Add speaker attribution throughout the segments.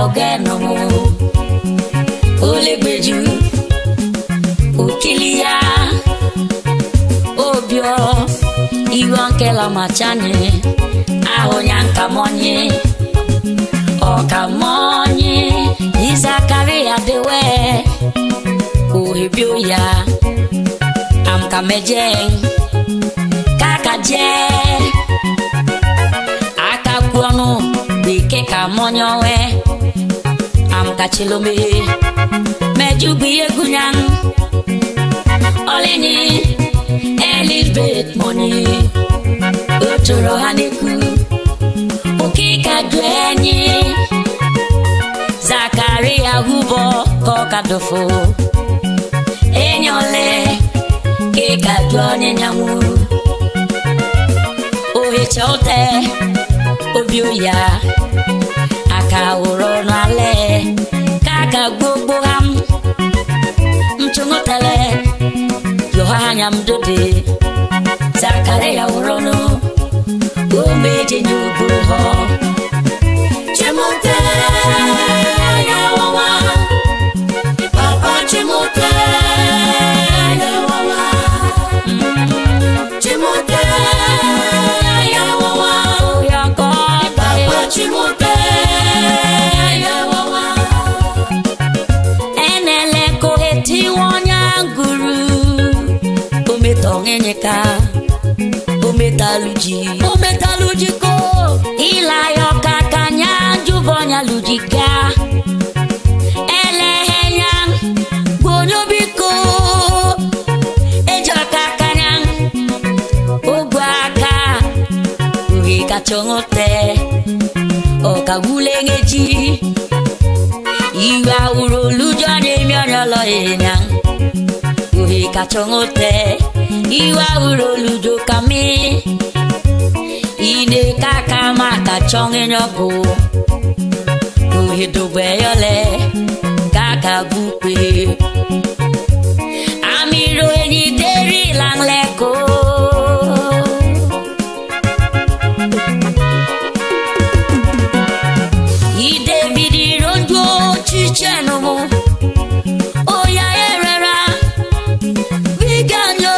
Speaker 1: ogeno Olegbeju Okilia Obio Iwankela machane Ahonyanka monye Okamonye Izakaria dewe Uhibio ya Amkamejeng Kakaje Akakuano Bike kamonyowe Amkachilome Mejubi egunyang Oleni Elizabeth money Otoro haneku Ukika dwenye Zakaria hubo kokadofo Enyole Kika dwenye nyamu Ohechote Obioya Aka uronale Kaka gbogbogam Mchungotele Yohanya mdode Zakaria urono Umeje nyubuho Chimote Yawawa Papa Chimote Yawawa Chimote Yawawa Yako Papa Chimote Yawawa Enele koheti wanyanguru Umetongenyeka Umetaluji ko Ilayo kakanya Juvonya lujika Elehenya Gonyobiko Ejo kakanya Ogwaka Urika chongote Oka gulengeji Iwa uro lujane Myonyolo enyang Urika chongote Iwa uro lujo kami Ine kaka maka chonge nyoko Uhido yole Kaka bukwe Amiro enyi deri lang leko Ide bidi ronjo chicheno mo Oya erera Viganyo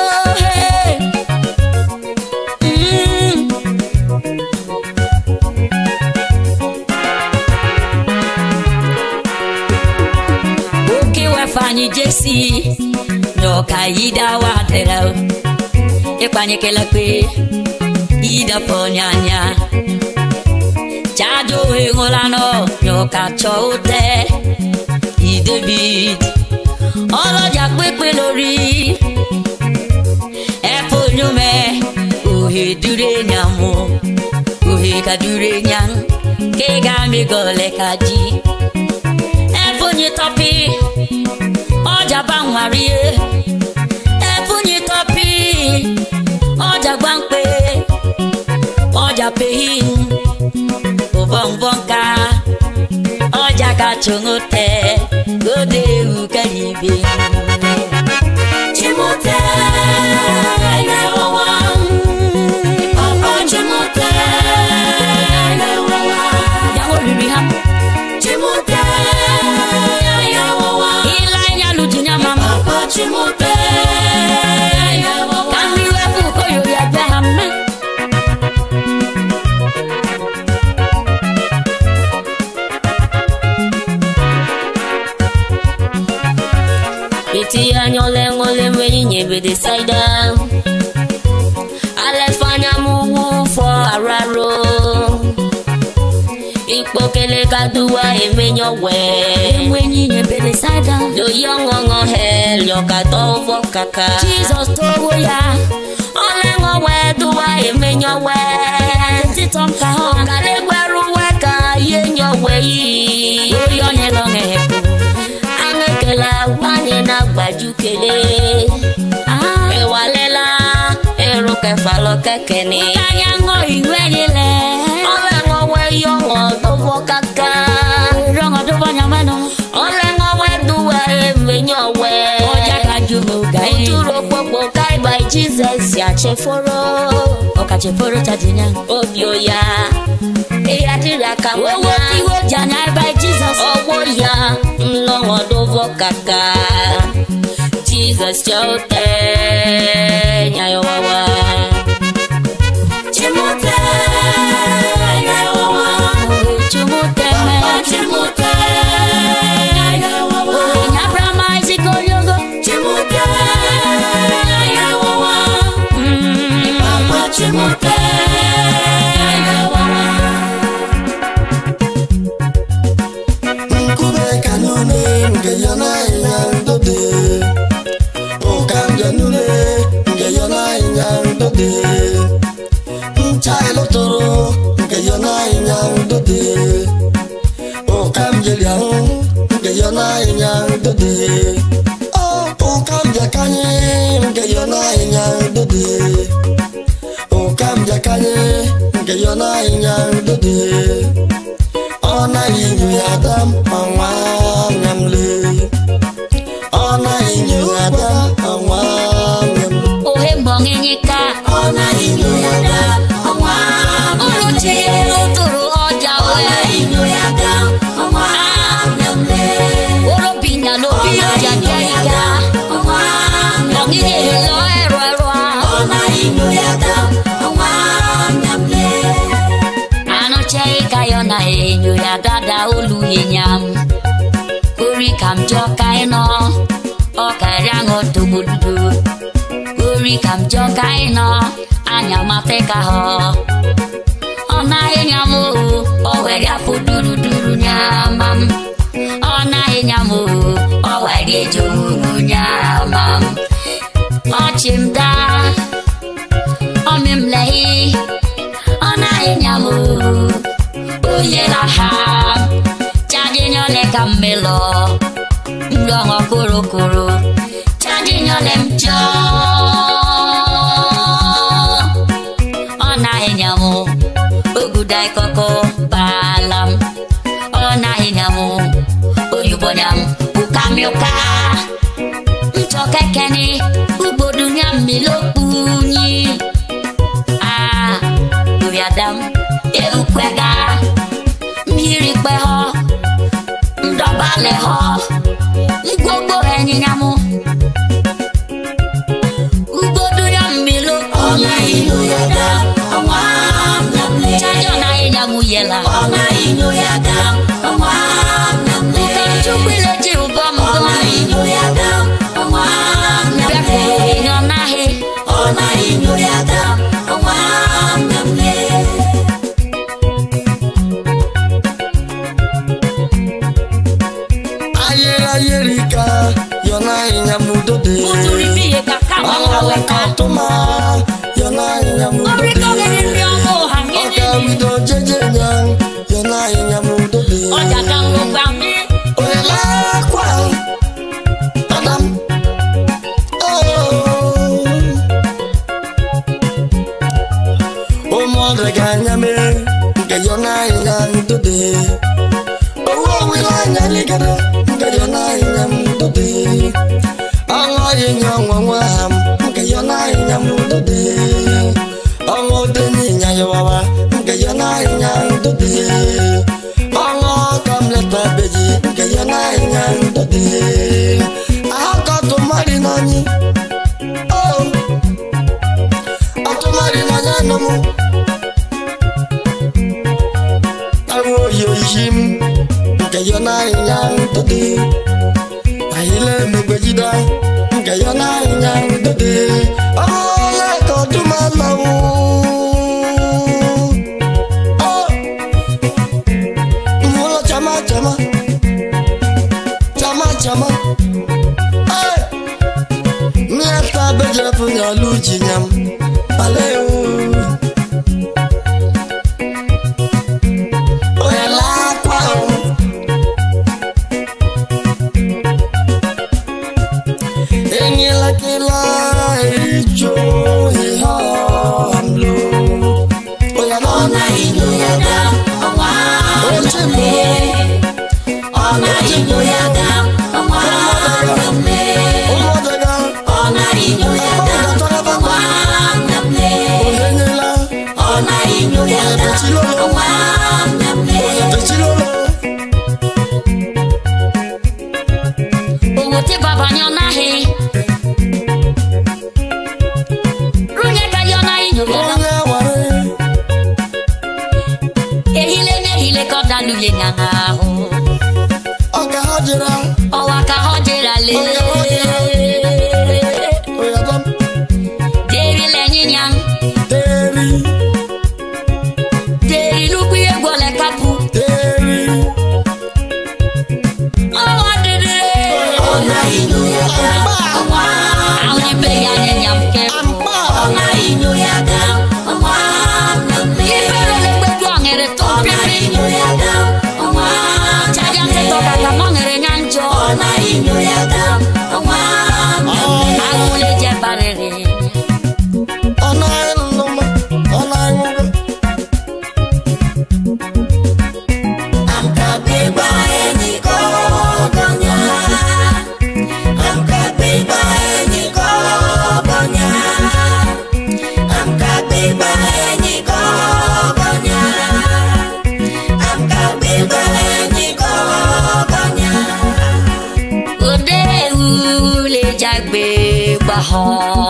Speaker 1: Fanyi Jesi Nyoka ida wadera Epanye kelakwe Ida ponyanya Chado hengolano Nyoka chote Ide bid Olo jakwe lori Epo nyume Uhe dure nyamu Uhe kadure nyang Kega migole kaji Epo nye topi Oja bangwarie Efunyi topi Oja bangpe Oja pehin Obongbongka Oja kachungote Gode ukaribi Chimote Yawawa Papa Chimote Yawawa Yango luriha Chimote Chimote Yawawa Kami webu koyo ya jahame Iti anyole ngole mwenye nyebe desaida Alefanya mungu for araro Ikpokele kaduwa emenyo we Mwenye nyebe desaida Do yongongo hell yokato vokaka Jesus towo ya Olengo we duwa emenyo we Titomka ho Kale gweru weka yenyo we Oyonye longe Angekela wanye na gbajukele Ewalela Eruke falo kekeni Kanyango iwenile Olengo we yongo dovo kaka Rongo dovo nyamano Olengo we duwa emenyo we Oja kajumu gai Uturo popo kai ba by Jesus ya cheforo oka cheforo tadinya obio ya e adira ka wowo tiwo jana by Jesus owo ya nlo odovo kaka Jesus chote nyayo wawa chimote nyayo wawa chimote chimote nyayo wawa nyabrama izikoyogo chimote nyayo wawa mama chimote nyayo wawa
Speaker 2: nkube kanune ngeyana yandode Kanjanule, ngeyona inyandode. Mchailo toro, ngeyona inyandode. O kamjeliang, ngeyona inyandode. O kamjakanye, ngeyona inyandode. O kamjakanye, ngeyona inyandode. Ona inyu yadam, mama nyamle. Ona inyu yadam.
Speaker 1: Ohe mbongenyeka
Speaker 2: Ona inyo yada Awa
Speaker 1: Uruche uturu oja we
Speaker 2: Ona inyo yada Awa Namle
Speaker 1: Uropina lopi oja kaiga
Speaker 2: Awa
Speaker 1: Mbongenye lo erwa
Speaker 2: Ona inyo yada Awa Namle
Speaker 1: Anoche ikayona inyo yada da ulu yenyam Uri kamjoka eno Okarango tumudu Uri kamjoka eno Anya mafeka ho Ona enyamu Oweri afu duru duru nyamam Ona enyamu Oweri juru nyamam Ochimda Omimlehi Ona enyamu Uyela ha Chadinyo kamelo Ndongo kuru kuru Chadinyo lemcho Ona enyamu Ugudai koko balam Ona enyamu Uyubonyam Ukamyoka Mchoke keni Ubodunya milopunyi Uyadam Eukwega Miri kweho Ndobale ho Ngwogbo enyamu Ubodunya milopunyi
Speaker 2: Ona inyo yada Awa Namle
Speaker 1: Chajo na enyamu yela
Speaker 2: Ona inyo yada Awa Namle
Speaker 1: Ukamchubile jiubomgo
Speaker 2: Ona inyo yada Awa Namle
Speaker 1: Beko inyonahe
Speaker 2: Ona inyo yada Awa Namle Ayerika Yona inyamudode
Speaker 1: Uzuri biye kaka waweka
Speaker 2: Toma Yona inyamudode
Speaker 1: Oriko geni mriongo hangini
Speaker 2: Oka wido jejenyang Yona inyamudode
Speaker 1: Oja kangu bami
Speaker 2: Oyela kwa Adam Omode ganyame Nke Yona inyamudode Owo wila nyaligada Nke Yona inyamudode Anga inyamwamwam Nke Yona inyamudode Anga deni nyayawawa Nke Yona inyamudode Anga kamleta beji Nke Yona inyamudode Aka tumari nani Oh Atumari nani namu Awo yoyim Nke Yona inyamudode Ahile megbejida Nke Yona inyamudode Ole kotumalawu Oh Mula chama chama Chama chama Hey Mieta beje punya luji nyam Aleu Oyela kwao Enyela kila ijo iha amlo Oyela
Speaker 1: Ona inyo yada Awa
Speaker 2: Ochimbo
Speaker 1: Ona inyo yada Awa Namle
Speaker 2: Omodega
Speaker 1: Ona inyo yada be ya nyam ke
Speaker 2: Ona inyo ya down. Omwam me.
Speaker 1: ibere le gbe do ngere to
Speaker 2: Ona
Speaker 1: pipi
Speaker 2: inyo ya down. Omwam
Speaker 1: chaja te to ka mo ngere nyanjo
Speaker 2: Ona inyo ya down. Omwam me.
Speaker 1: agule je barere ho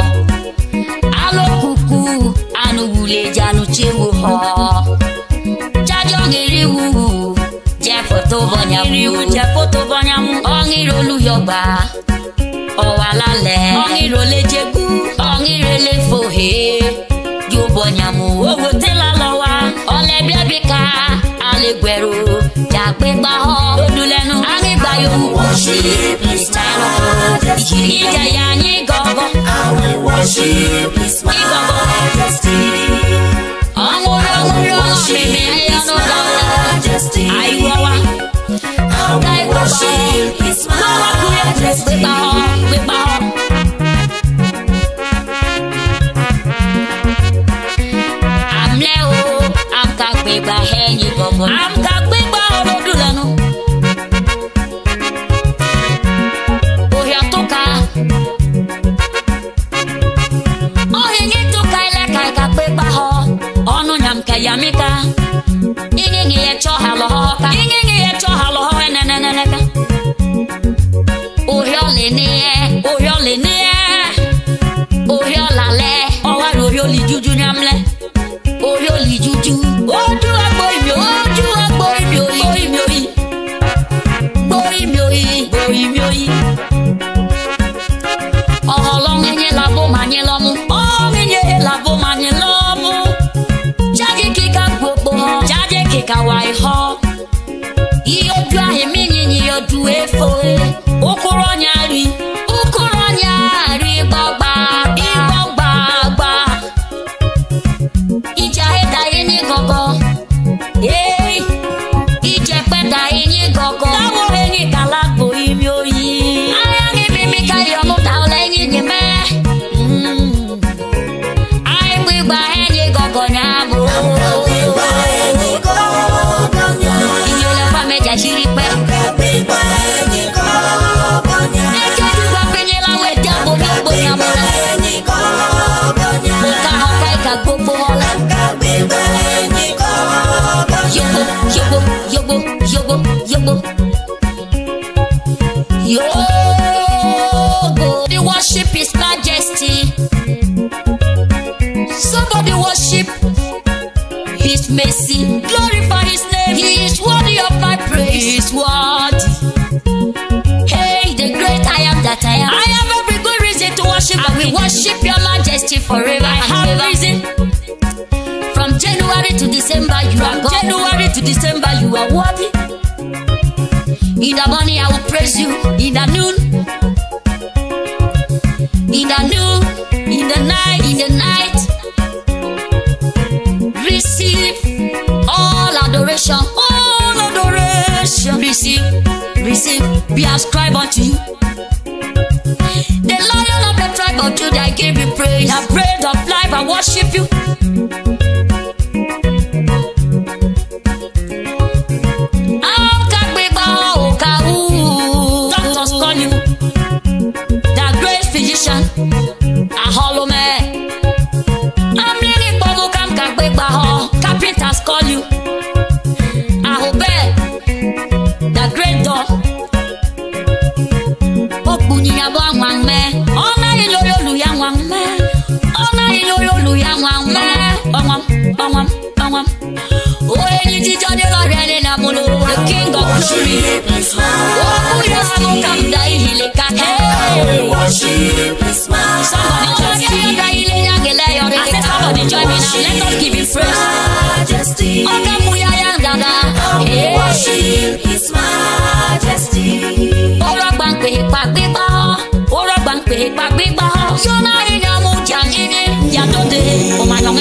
Speaker 1: alokuku anu wule janu chewu ho jajo ngiriwu je foto bonyamu ongiro luyogba owalale ongiro lejegu ongiro lefohe yo bonyamu owo tela lowa ole biabika alegweru jagbe gba ho odulenu agba yo
Speaker 2: Worship His majesty.
Speaker 1: I
Speaker 2: will worship His majesty.
Speaker 1: I will worship His majesty. I will worship His majesty. I'm Leo, I'm Kakbeba Henny Gogo. I'm Kakbeba Olodulanu. Yamika ingi ye cho halo eneneneneka ohyole ohyolale ohyoli juju nyamle ohyoli juju oju agbo imioyi oholong enye labo manyelomu Kawai ho iyo dua eminyi yo duwe fo okoro nyari gbagba ija eda yin gogo ije peda yin gogo tawo yin kalagbo imi oyi aya ni bi mi ka yo mu ta ole yin ni me ai gbigba yin gogo nyabo Somebody worship His majesty. Somebody worship His mercy. Glorify His name. He is worthy of my praise. He is worthy. Hey, the great I am that I am. I have every good reason to worship. I will worship Your Majesty forever. I have reason. From January to December, you are God. January to December, you are worthy. In the morning, I will praise You. In the noon, in the night, receive all adoration. Receive, be ascribed unto You. The Lion of the tribe of Judah, I give You praise. The bread of life, I worship You. Doctors call You the great physician. I'm living Bobo Kam Kakbeba. Carpenters call You the great door. The King of Glory.
Speaker 2: Worship His majesty.
Speaker 1: Somebody join me now. Let us give Him praise.
Speaker 2: Worship His majesty.
Speaker 1: Ora gbangbe pa gbigba.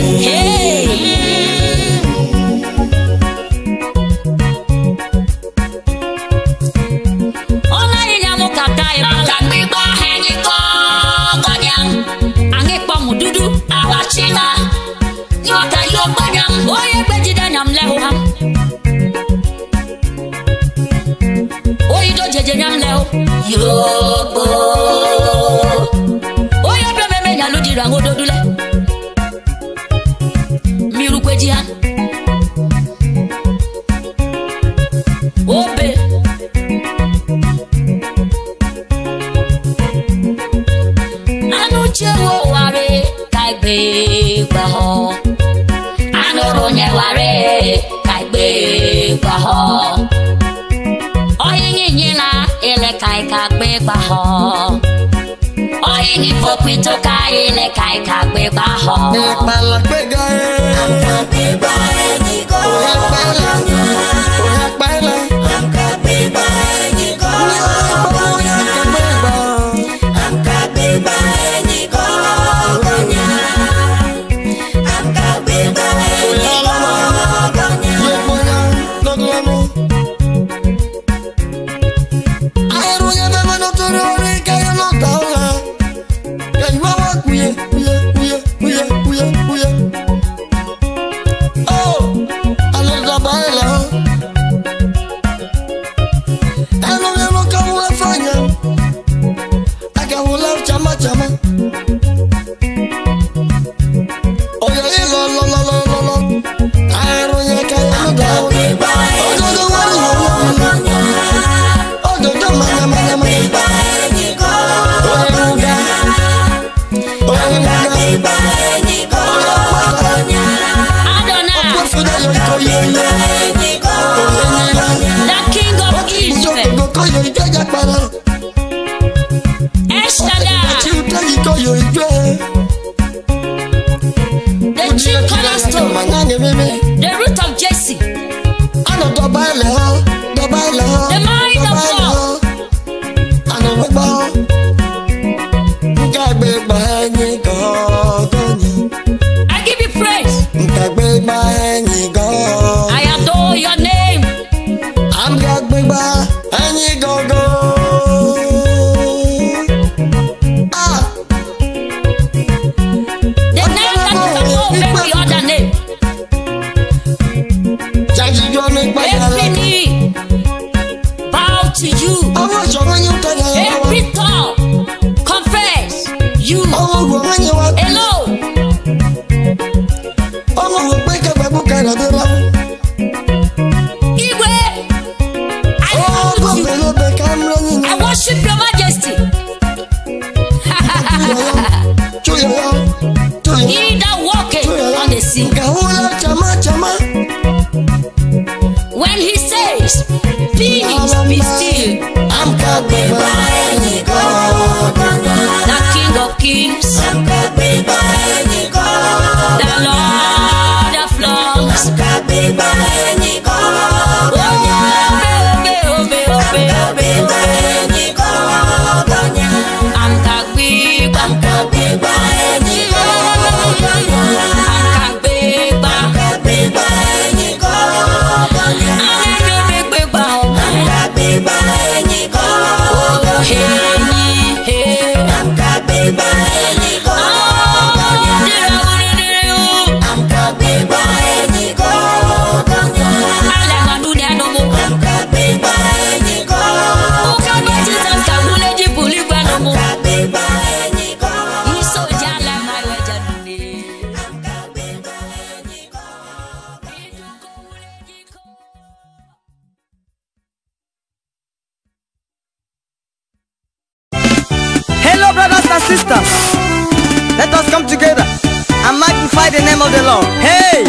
Speaker 1: Hey. Ona inyamu kakai makakbiba henyi kogonyang. Angi pamu dudu awachina. Yoka yobanyang. Oye bejida nyamleho ham. Oye do jeje nyamleho. Yobo. Oye bememe nyaludi rango dodule. Miru kwejihan. Obe. Anu chewo ware kaigbe gbaho. Anu ronye ware kaigbe gbaho. Oyin nyina ele kai kagbe gbaho. Oyin fopito kai ele kai kagbe gbaho.
Speaker 3: Pala pega
Speaker 2: Amkabeba eniko.
Speaker 3: pala
Speaker 2: Amkabeba eniko. Amkabeba eniko. Gonya. Amkabeba eniko. Gonya.
Speaker 1: The King of Israel. The chief cornerstone. The root of Jesse. The mind of God. I give you praise. I adore your name.
Speaker 3: I'm got big bar and you go. Ah,
Speaker 1: The name that is above every other name.
Speaker 3: Jackie, you make my
Speaker 1: Every knee bow to you.
Speaker 3: I was showing you
Speaker 1: Every tongue confess you
Speaker 3: oh, when you want
Speaker 1: alone.
Speaker 3: oh, we'll break up a book and a bill.
Speaker 1: Iwe, I
Speaker 3: Oh,
Speaker 1: salute you.
Speaker 3: little bit, I'm running.
Speaker 1: I worship your majesty. He that walketh on the sea. When he says, peace, be still.
Speaker 2: Amkabeba eniko.
Speaker 1: The King of Kings,
Speaker 2: Amkabeba eniko.
Speaker 1: the Lord of Lords.
Speaker 2: Amkabeba eniko.
Speaker 1: Obe, obe, obe, obe.
Speaker 2: Amkabeba eniko. Gonya.
Speaker 1: Amkagbiba,
Speaker 2: Amkabeba eniko.
Speaker 1: amkagbiba,
Speaker 2: Amkabeba eniko. Gonya.
Speaker 1: amkagbiba,
Speaker 2: Amkabeba eniko.
Speaker 1: henyi, he.
Speaker 2: Amkabeba eniko. Amkabeba eniko. Gonya. Amkabeba eniko. Amkabeba eniko. Amkabeba eniko.
Speaker 4: Hello, brothers and sisters. Let us come together and magnify the name of the Lord. Hey!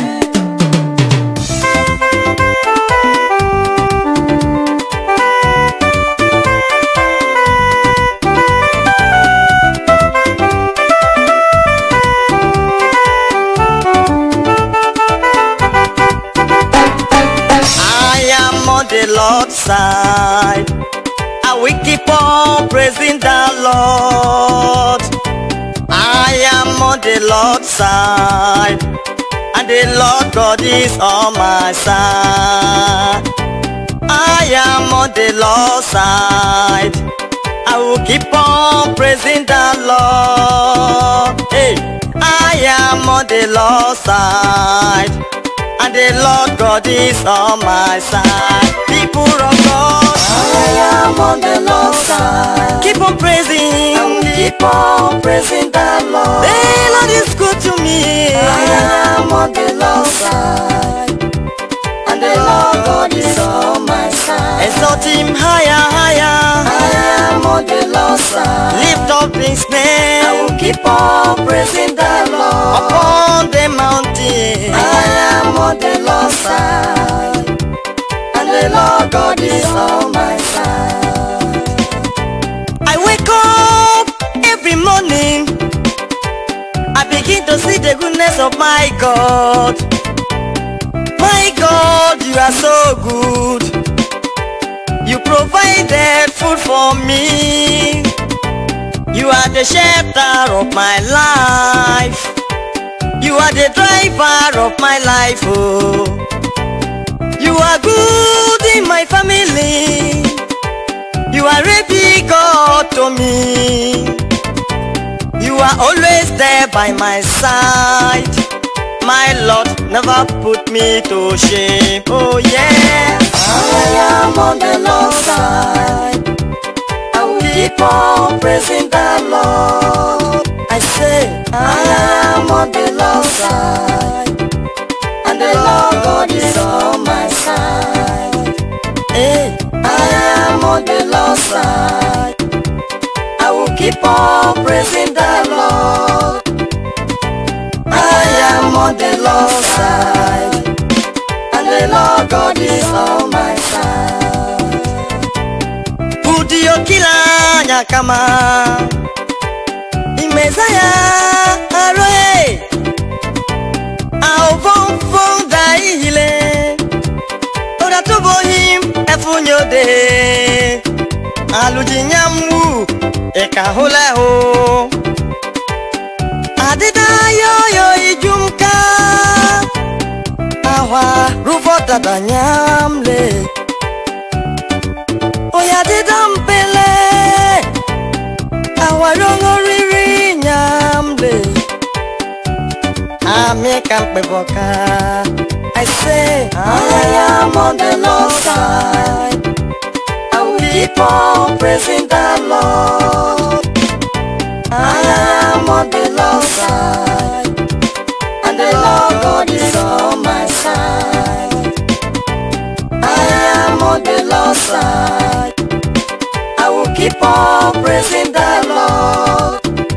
Speaker 4: Lord's side. I will keep on praising the Lord. I am on the Lord's side, and the Lord God is on my side. I am on the Lord's side. I will keep on praising the Lord. Hey, I am on the Lord's side, and the Lord God is on my side. People of God,
Speaker 2: I am on the Lord's side.
Speaker 4: keep on praising.
Speaker 2: I will keep on praising the Lord.
Speaker 4: The Lord is good to me.
Speaker 2: I am on the Lord's side, and the Lord God is on my side.
Speaker 4: Exalt him higher, higher.
Speaker 2: I am on the Lord's side.
Speaker 4: Lift up his
Speaker 2: I
Speaker 4: name
Speaker 2: will keep on praising the Lord.
Speaker 4: upon the mountain.
Speaker 2: I am on the Lord's side, and the Lord God is on my side.
Speaker 4: I wake up every morning, I begin to see the goodness of my God. My God, you are so good. You provided food for me. You are the shelter of my life. You are the driver of my life, oh. You are good in my family. You are a big God to me. You are always there by my side. My Lord never put me to shame. Oh yeah.
Speaker 2: I am on the Lord's side. I will keep on praising the Lord.
Speaker 4: I say
Speaker 2: I am on the Lord's side, and the Lord God is on my side.
Speaker 4: hey,
Speaker 2: I am on the Lord's side. I will keep on praising the Lord. I am on the Lord's side, and the Lord God is on my side.
Speaker 4: Udio kila nyakama Imezaya aroe Ao von von da ihile Ora tubo him efunyode Aluji nyamu eka hole ho Adida yo yo ijumka Awa rufo dada nyamle Oya didampele Awarongo riri nyamle Ame kampe boka I say
Speaker 2: I am on the Lord's side. I will keep on praising the Lord. I am on the Lord's side, and the Lord God is on my side. I am on the Lord's side. I will keep on praising the Lord.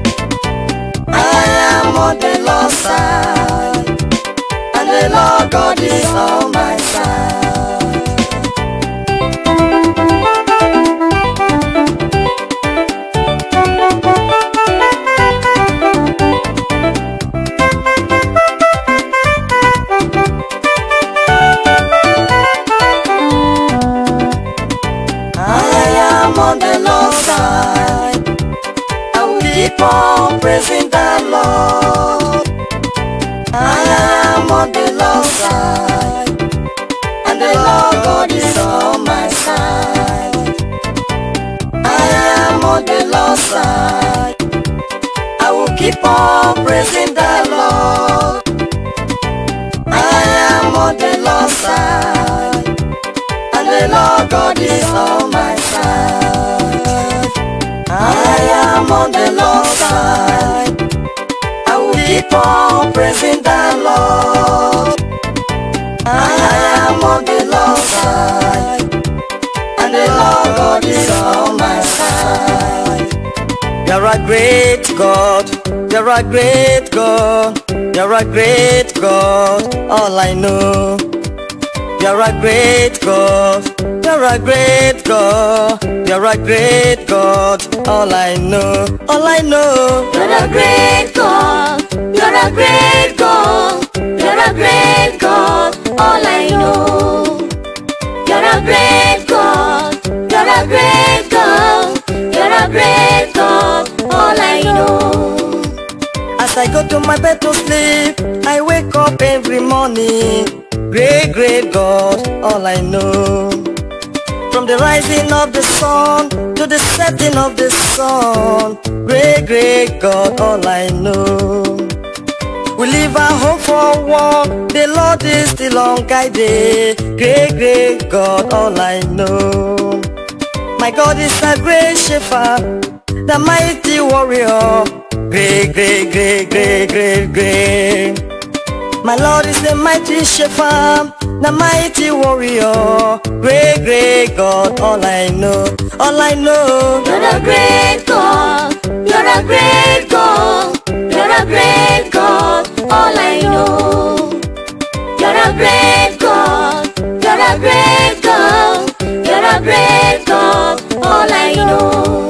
Speaker 2: I am on the Lord's side, and the Lord God is on my side. I am on the Lord's side. I will keep on praising the Lord. I am on the Lord's side, and the Lord God is on my side. I am on the Lord's side. I will keep on praising the Lord. I am on the Lord's side, and the Lord God is on my side. I am on the Lord's side. I will keep on praising the Lord. I am on the Lord's side, and the Lord God is on my side.
Speaker 4: You're a great God. You're a great God. You're a great God. All I know. You're a great God. You're a great God. You're a great God. All I know. All I know.
Speaker 2: You're a great God. You're a great God. You're a great God. All I know. You're
Speaker 1: a great God. You're a great God. You're a great God. All I know.
Speaker 4: As I go to my bed to sleep, I wake up every morning. Great, great God, all I know. From the rising of the sun to the setting of the sun, great, great God, all I know. We leave our home for war, the Lord is still unguided. Great, great God, all I know. My God is a great shepherd, the mighty warrior. Great, great, great, great, great, great. My Lord is the mighty shepherd, the mighty warrior. Great, great God, all I know, all I know.
Speaker 1: You're a great God. You're a great God. You're a great God. All I know. You're a great God. You're a great God. You're a great God. All I know.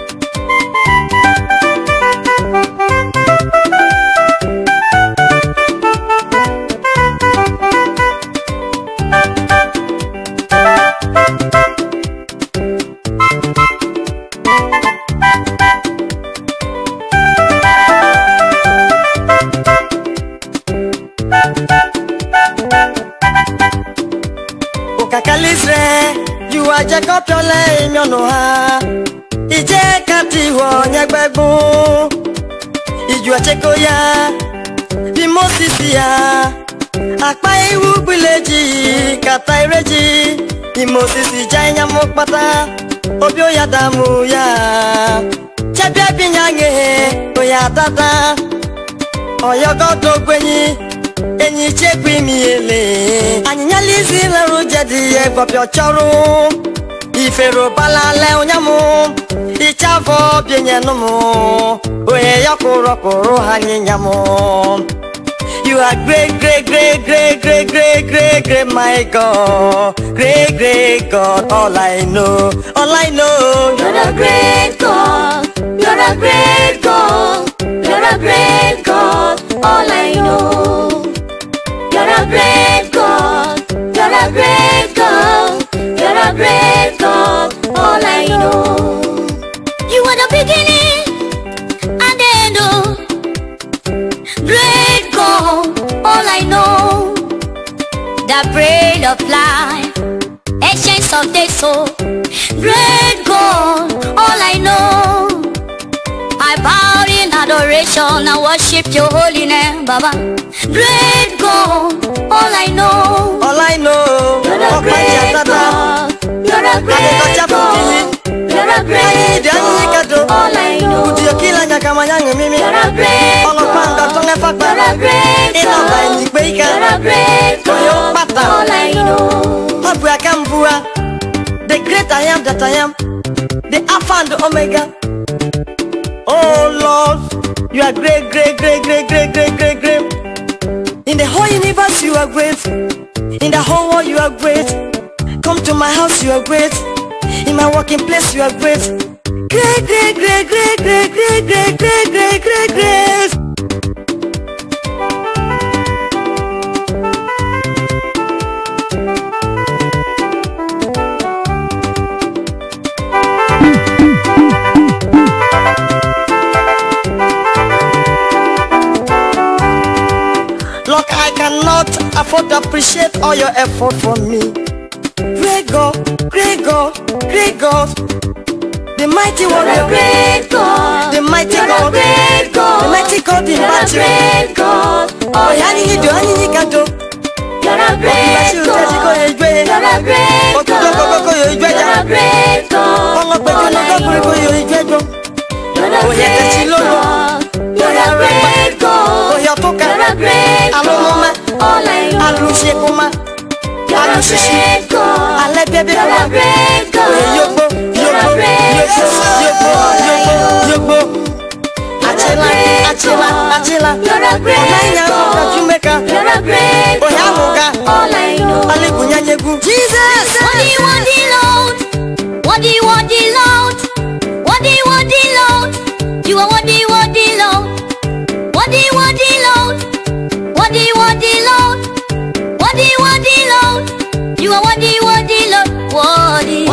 Speaker 4: You are Jacob Yole in your noha. Ije kati wo nyagbegun. Iju achekoya. Bi Mosisia. Akpa iwu bileji kata ireji. Bi Mosisi janya mokpata. Obio ya damu ya. Chebia binyange oya tata. Oyogodo gwenyi. Enyi chekwi miele Anyinya lizi la ruje diye Gopyo choru Ifero balale onyamu Ichavo bienye numu Oye yokuro kuro hanyinyamo. You are great, great, great, great, great, great, great, great, my God. Great, great God, all I know, all I know.
Speaker 1: You're a great God. You're a great God. You're a great God, all I know. You're a great God. You're a great God. You're a great God, all I know. You are the beginning and the end. Oh, great God, all I know. The bread of life, essence of the soul. Great God, all I know. I bow in adoration and worship your holy name, Baba. Great God, all I know.
Speaker 4: All I know.
Speaker 1: You're a great God. You're a great God. You're a great God. All I know. You're a great God. You're a great God. You're a great God. All I know.
Speaker 4: The great I am that I am, the Alpha and the Omega. Oh Lord, you are great, great, great, great, great, great, great, great. In the whole universe you are great. In the whole world you are great. Come to my house you are great. In my working place you are great. Great, great, great, great, great, great, great, great, great, great, great. Look, I cannot afford to appreciate all your effort for me. Great God, great God, great God. The mighty warrior,
Speaker 1: great God.
Speaker 4: The mighty
Speaker 1: God, great God.
Speaker 4: The mighty God in battle.
Speaker 1: Great God.
Speaker 4: Oh, yani do, yani kado.
Speaker 1: You're a great God. You're a great God. You're a great God. You're a great God. You're a great God. You're a great God. All I know. You're a great God. You're a great God. You're a great God. You're a great God. You're a great God. All I know.
Speaker 4: Jesus.
Speaker 1: What do you want, dear Lord? What do you want, dear Lord? What do you want, dear Lord? You are what do you want, dear Lord? What do you want, dear Lord? What do you want, dear Lord? What do you want, dear Lord? You are what do you want, dear Lord?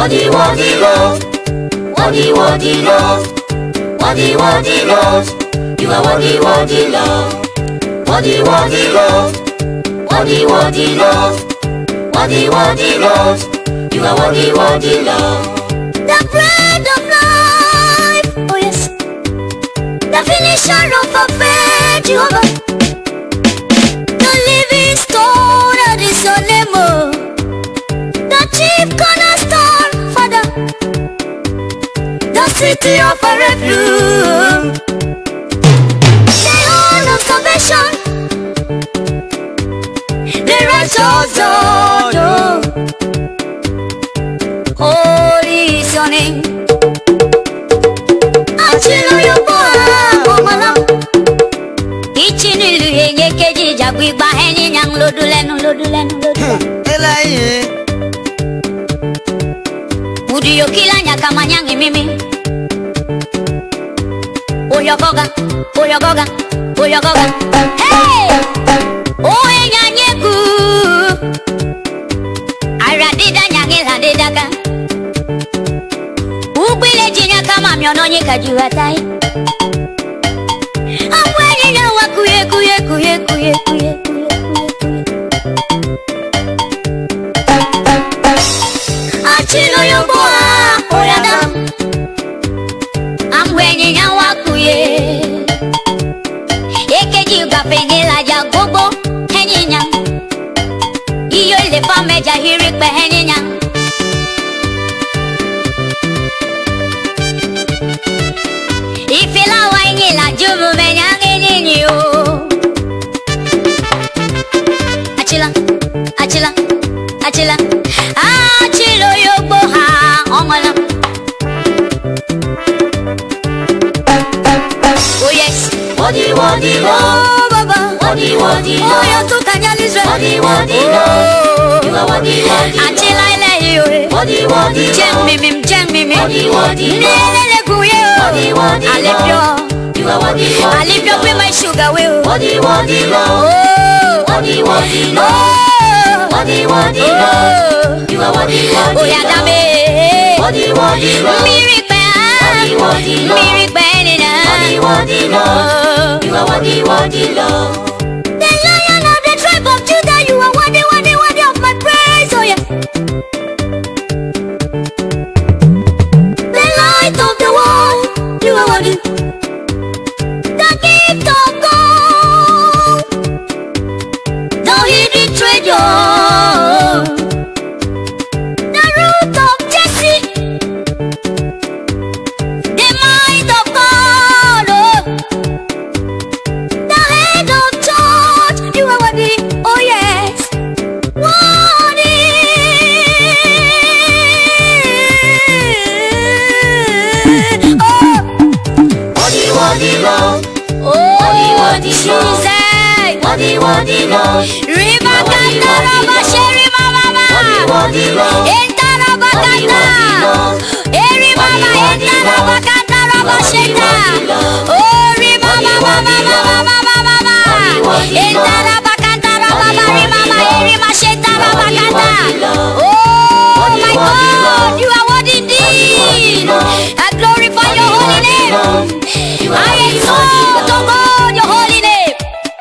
Speaker 2: Worthy, worthy Lord. Worthy, worthy Lord. Worthy, worthy Lord. You are worthy, worthy Lord. Worthy, worthy Lord. Worthy, worthy Lord. Worthy, worthy Lord. You are worthy, worthy Lord.
Speaker 1: The bread of life, oh yes. The finisher of our faith, Jehovah. The living stone, that is your name, oh. The chief cornerstone, Father. The city of our refuge. The horn of salvation. The righteous judge, oh. Holy is your name. Achilo yoboa omala. Ichinilu yenye keji jagwiba henyi nyang lodulenu.
Speaker 4: Elaye.
Speaker 1: Udi yokila nyakama nyangi mimi. Oyogoga. Hey! Oye nyanyeku. Aradida nyangela dedaka. Ubile jinya kama miononye kajuatai. Amwenye nyawa kuye. Achilo yoboa oyada. Amwenye nyawa kuye. Ekeji ugapengela ja gogo henyinya. Iyo ile fameja hirikpe henyinya. Ifila wanyi la jubu menyangi nini yo. Achila. Achilo yobo ha ongola. Oh yes.
Speaker 2: Worthy, worthy Lord.
Speaker 1: Oh baba.
Speaker 2: Worthy, worthy
Speaker 1: Oh
Speaker 2: Lord.
Speaker 1: yo tu kanyaliswe.
Speaker 2: Worthy, worthy Lord. You are worthy, worthy Lord.
Speaker 1: Achila ile yo.
Speaker 2: Worthy, worthy Lord.
Speaker 1: Jeng mimi.
Speaker 2: Worthy, worthy Lord.
Speaker 1: Nilele kuye.
Speaker 2: Worthy, worthy Lord.
Speaker 1: Alipyo.
Speaker 2: You are worthy, worthy
Speaker 1: Alipyo
Speaker 2: Lord.
Speaker 1: be my sugar will.
Speaker 2: Worthy, worthy Lord.
Speaker 1: Oh.
Speaker 2: Worthy, worthy Lord.
Speaker 1: Oh.
Speaker 2: Worthy, worthy Lord. You are worthy, worthy
Speaker 1: Oh ya
Speaker 2: Lord.
Speaker 1: dame.
Speaker 2: Worthy, worthy Lord.
Speaker 1: Mirikpe.
Speaker 2: Worthy, worthy Lord.
Speaker 1: Mirikpe nina.
Speaker 2: Worthy, worthy Lord. You are worthy, worthy Lord.
Speaker 1: The Lion of the tribe of Judah, you are worthy of my praise, oh yeah. The light of the world, you are worthy. The gift of God, the hidden treasure, the root of Jesse, the mind of God, oh. The head of church, you are worthy, oh yes, worthy.
Speaker 2: Worthy, worthy Lord.
Speaker 1: Oh,
Speaker 2: worthy,
Speaker 1: Jesus.
Speaker 2: Worthy, worthy Lord.
Speaker 1: Riba kata raba sheri mama.
Speaker 2: Worthy Lord.
Speaker 1: Enta raba kata. Eri mama enta raba kata raba sheta. Oh, riba mama. Enta raba kata raba bari mama eri masheta raba kata. Oh my God, you are worthy indeed. I glorify your holy name. I exalt, oh God, your holy name.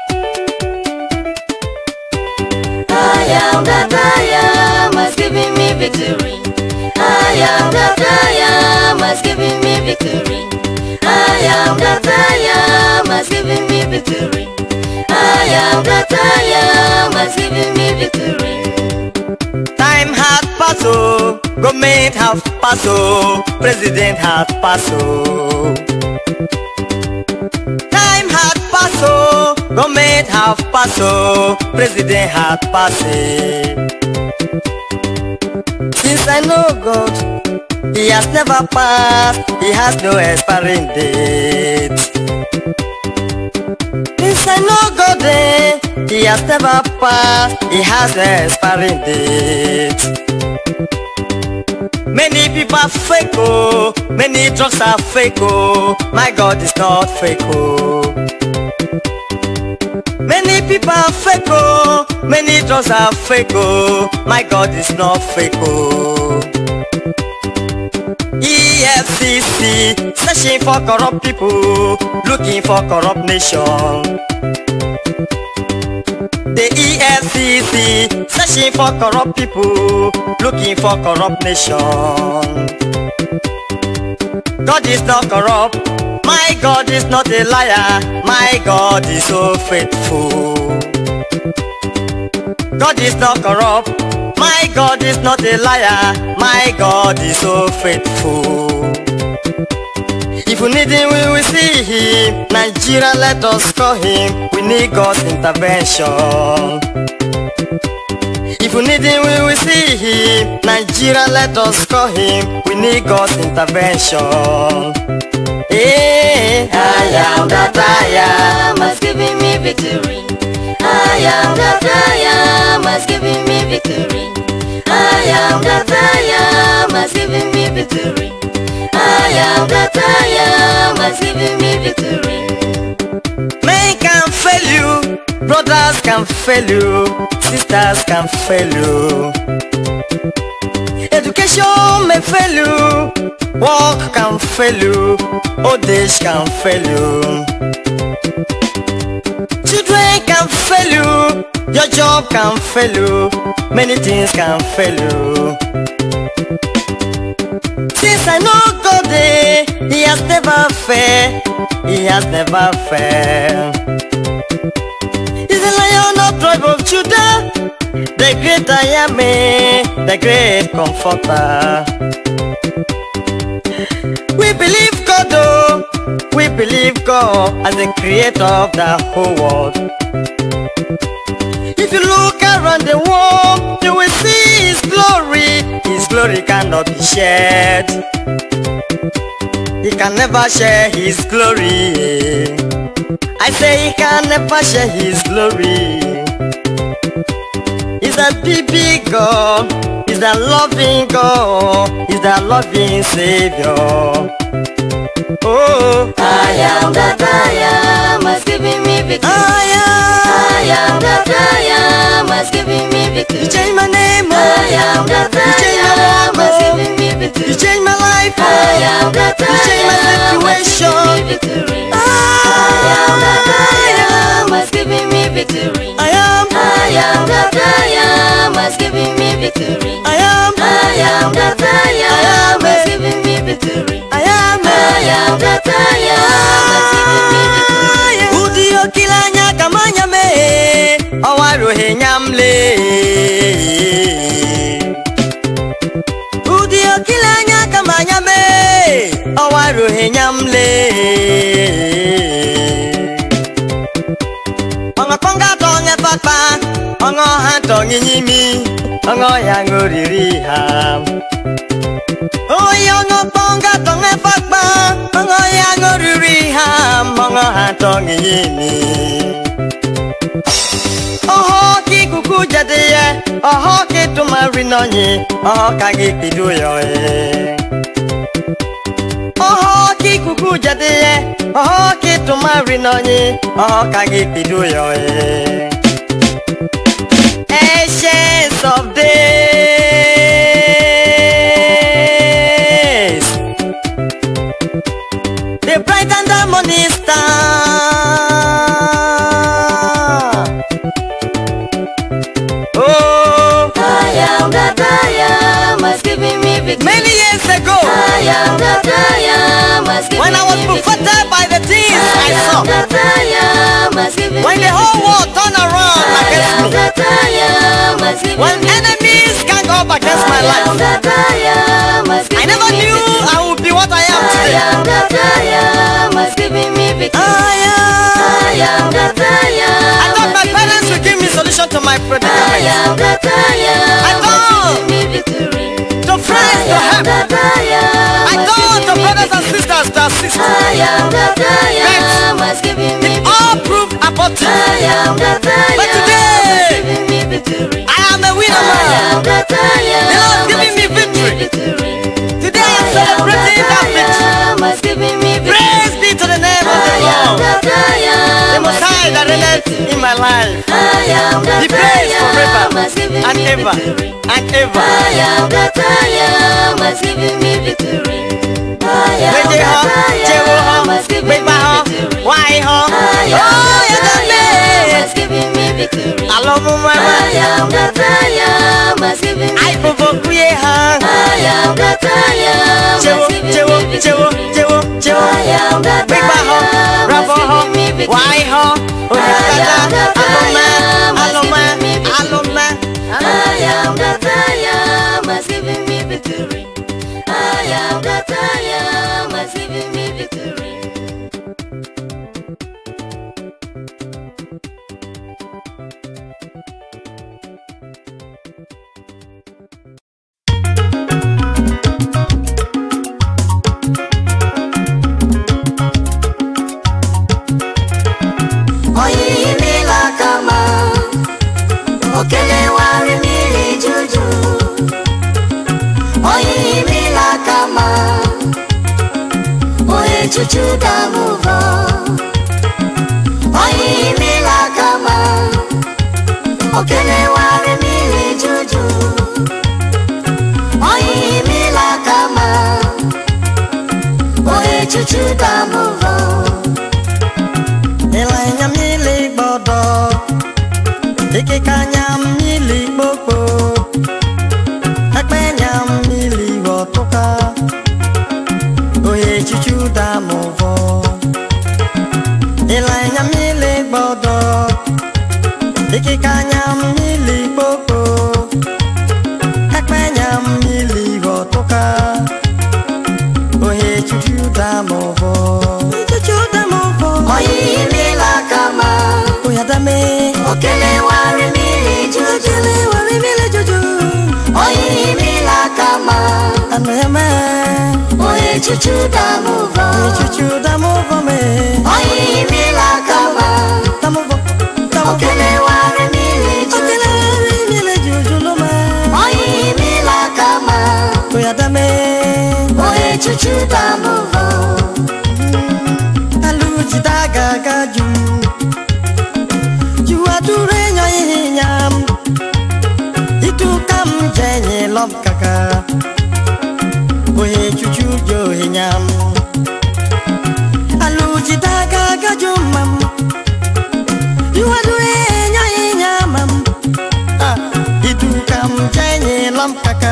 Speaker 2: I am that I am, has given me victory. I am that I am, has given me victory. I am that I am, has given me victory. I am that I am, has given me victory.
Speaker 4: Time has passed, oh. Government has passed, oh. President has passed, oh. Time has passed, oh. Government has passed, oh. President has passed. Since I know God, He has never passed. He has no expiring date. Since I know God, He has never passed. He has no expiring date. Many people are fake, oh. Many drugs are fake, oh. My God is not fake, oh. Many people are fake, oh. Many drugs are fake, oh. My God is not fake, oh. EFCC searching for corrupt people, looking for corrupt nation. The EFCC searching for corrupt people, looking for corrupt nation. God is not corrupt, my God is not a liar, my God is so faithful. God is not corrupt, my God is not a liar, my God is so faithful. If we need him, we will see him. Nigeria, let us call him. We need God's intervention. If we need him, we will see him. Nigeria, let us call him. We need God's intervention. Hey, I am that I am, has given me victory. I am that I am, has given me victory. I am that I am, has given me victory. I am that I am, has given me victory. Men can fail you, brothers can fail you, sisters can fail you. Education may fail you, work can fail you, old age can fail you. Children can fail you, your job can fail you, many things can fail you. Since I know God, he has never failed, he has never failed. He's the Lion of tribe of Judah, the great I am, the great comforter. We believe God, oh, we believe God as the creator of the whole world. If you look around the world, you will see his glory cannot be shared. He can never share his glory. I say he can never share his glory. He's a big God, he's a loving God, he's a loving Savior. Oh, I am that I am, has given me victory. I am that I am, has given me victory. You changed my name, oh. I am that I am, has given me victory. You changed my life, oh. I am that I am, has given me victory. I am that I am, has given me victory. I am that I am, has given me victory. I am that I am, has given me victory. I am that I am, has given me victory. Udio kilanya kamanya me, awaru henyamle. Udio kilanya kamanya me, awaru henyamle. Ongo konga tonge pakpa, ongo hantongi nyimi, ongo yango riri ham. Oh, yango ponga tonge pakpa, ongo yango riri ham, ongo hantongi nyimi. Oh, ki kuku jadeye, oh, ki tumari nonye, oh, kagi pidu yoye. Oh, ki kuku jadeye, oh, ki tumari nonye, oh, kagi pidu yoye. Ancients of days, the bright and the morning star. Oh, I am that I am, has given me victory. Many years ago, I am that I am, has given when I was buffeted by the things I saw, that I am, has given when the whole world turned around against me, that I am, has given when enemies gang up against my life, that I am, has given I never knew I would be what I am today. I am that I am, has given me victory. I am that I am. I thought my parents would give me solution to my predicament. I am that I am. I thought to friends to help. I thought to brothers and sisters to assist. I am that I am, has given me victory. It all proved abortive. I am that I am, but today has given me victory. I am a winner. I am that I am. The Lord giving me victory. Today I am celebrating that victory. Praise be to the name of the Lord. The Most High that reigneth in my life.
Speaker 2: I am
Speaker 4: The
Speaker 2: that
Speaker 4: praise
Speaker 2: I
Speaker 4: forever
Speaker 2: am has given
Speaker 4: and
Speaker 2: me
Speaker 4: ever
Speaker 2: victory.
Speaker 4: and ever.
Speaker 2: I am that I am has given me victory. I am
Speaker 4: Méje
Speaker 2: that
Speaker 4: hàn,
Speaker 2: I
Speaker 4: jẹ́wọ́
Speaker 2: am
Speaker 4: hàn,
Speaker 2: has given
Speaker 4: gbégbá
Speaker 2: me
Speaker 4: hàn,
Speaker 2: victory.
Speaker 4: wáyé hàn.
Speaker 2: I am
Speaker 4: Oh,
Speaker 2: that
Speaker 4: yẹ
Speaker 2: I
Speaker 4: dàgbé.
Speaker 2: am has given me victory.
Speaker 4: Àlọ́ mú mọ́mọ́.
Speaker 2: I am that I am has given me
Speaker 4: Àìbòbò kúyè hàn.
Speaker 2: I am that I am has
Speaker 4: Jẹ́wọ́,
Speaker 2: given
Speaker 4: jẹ́wọ́,
Speaker 2: me
Speaker 4: jẹ́wọ́,
Speaker 2: victory.
Speaker 4: jẹ́wọ́, jẹ́wọ́.
Speaker 2: I am that
Speaker 4: Gbégbá
Speaker 2: I
Speaker 4: hàn,
Speaker 2: am has
Speaker 4: rábọ̀ hàn,
Speaker 2: given me victory.
Speaker 4: wáyé hàn. Oníkàtà, àlọ́mọ́, àlọ́mọ́, àlọ́mọ́.
Speaker 2: I am that I am has given me victory. I am that I am has given me victory. Oyimila kama okele wari mili juju. Oyimila kama oye chuchu damuvo. Oyimila kama okele wari mili juju. Oyimila kama oye chuchu damuvo.
Speaker 4: Ilanya mili bodo, ikikanya mili bobo, akpenya mili wotoka, oye chuchu damovo. Ilanya mili bodo, ikikanya mili bobo, akpenya mili wotoka, oye chuchu damovo. Chuchu damovo.
Speaker 2: Oyimila kama
Speaker 4: Oyadame,
Speaker 2: okele wari mili juju.
Speaker 4: okele wari mili juju.
Speaker 2: Oyimila kama
Speaker 4: Aneme,
Speaker 2: oye chuchu damuvo.
Speaker 4: chuchu damovo me.
Speaker 2: Oyimila kama
Speaker 4: Damovo, damovo.
Speaker 2: okele wari mili
Speaker 4: Okele
Speaker 2: juju.
Speaker 4: wari mili juju lo me.
Speaker 2: Oyimila kama
Speaker 4: Oyadame,
Speaker 2: oye chuchu damuvo.
Speaker 4: aluji daga gaju. Juadure nyoyinyam, itu kam jenye lom kaka. Oye chuchu jo hinyam. Aluji daga gaju mam. Juadure nyoyinyam, itu kam jenye lom kaka.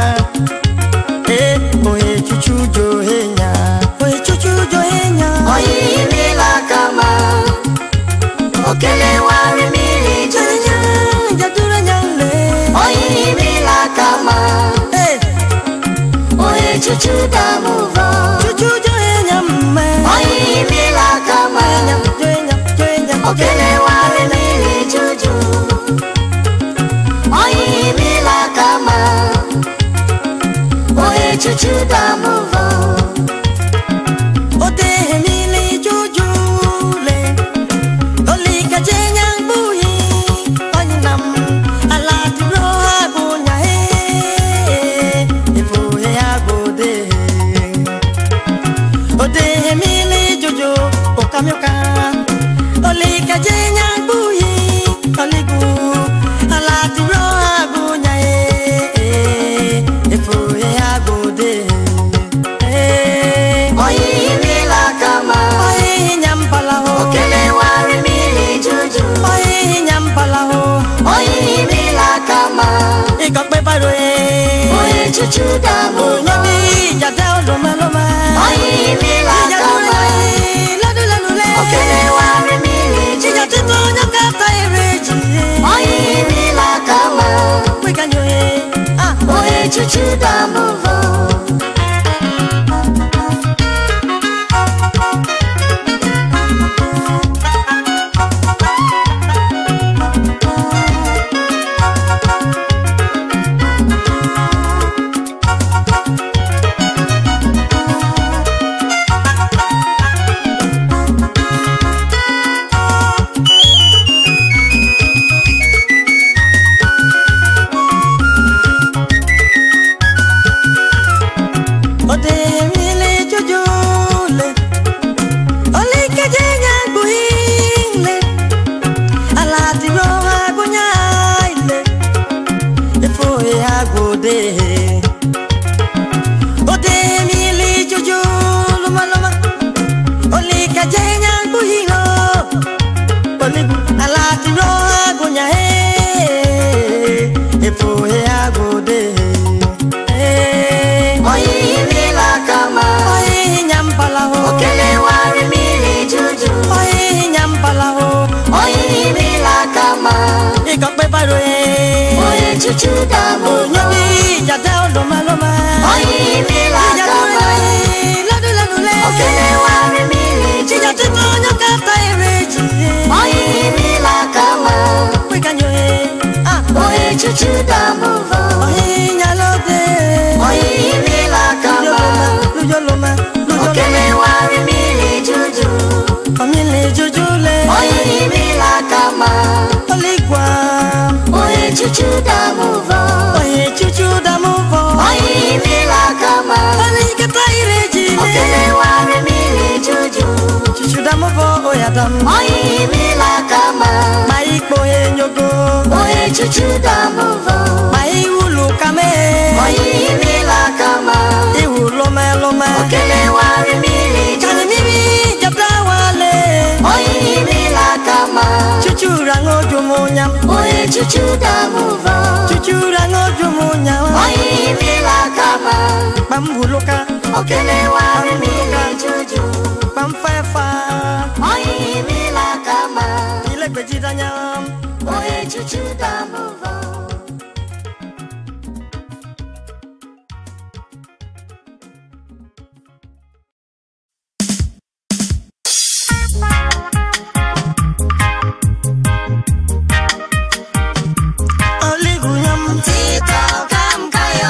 Speaker 4: Oye chuchu jo hinyam. Oye chuchu jo hinyam.
Speaker 2: Oyimila kama okele wari mili juju.
Speaker 4: Jadura nyale.
Speaker 2: Oyimila kama oye chuchu damuvo.
Speaker 4: Chuchu jo hinyam me.
Speaker 2: Oyimila kama
Speaker 4: Jo hinyam.
Speaker 2: okele wari mili juju. Oyimila kama oye chuchu damuvo.
Speaker 4: Ote mili juju le. Oli kajenyang buhi. Onyam alati roha bunya he. Ifu he agode. Ote mili juju okamyoka. Oli kajenyang buhi. Oligu alati roha bunya he. Ifu he agode.
Speaker 2: Oyimila kama
Speaker 4: Oye nyampalaho.
Speaker 2: okele wari mili juju.
Speaker 4: Oye nyampalaho.
Speaker 2: Oyimila kama
Speaker 4: Ikokpe paro
Speaker 2: oye chuchu damuvo.
Speaker 4: Nyabi jade oloma loma.
Speaker 2: Oyimila kama okele wari mili juju. Oyimila kama oye chuchu damuvo. chuchu damu
Speaker 4: Nyobi jadao loma loma
Speaker 2: Oyi mila kama
Speaker 4: Ladu ladu le
Speaker 2: Okele wari mili
Speaker 4: Chija tito nyokata ireji
Speaker 2: Oyi mila kama
Speaker 4: Wika nyoe
Speaker 2: Oyi chuchu damu
Speaker 4: Oyi nyalote
Speaker 2: Oyi mila kama
Speaker 4: Lujo loma
Speaker 2: Okele wari mili juju
Speaker 4: Omile jujule
Speaker 2: Oyi mila kama
Speaker 4: Oligwa
Speaker 2: Oyi chuchu damu
Speaker 4: Oye chuchu damuvo
Speaker 2: Oyi mila kama
Speaker 4: Oligata ireji
Speaker 2: Okele wari mili juju
Speaker 4: Chuchu damuvo oyadam
Speaker 2: Oyi mila kama
Speaker 4: Maikpo enyogo
Speaker 2: Oyi chuchu damu
Speaker 4: Mai ulu kame
Speaker 2: Oyi mila kama
Speaker 4: Iwu lome lome
Speaker 2: Okele wari mili
Speaker 4: Kani
Speaker 2: juju
Speaker 4: mimi jabda wale
Speaker 2: Oyi mila kama
Speaker 4: Chuchu rango jumunyam
Speaker 2: Oyi chuchu damu
Speaker 4: Chuchu rango jumunyam
Speaker 2: Oyi mila kama
Speaker 4: Bambuluka
Speaker 2: Okele wari mili juju
Speaker 4: Bamfefa
Speaker 2: Oyi mila kama
Speaker 4: Ile bejidanyam
Speaker 2: Oyi chuchu damu
Speaker 4: Oliguyam
Speaker 2: Tito kam kayo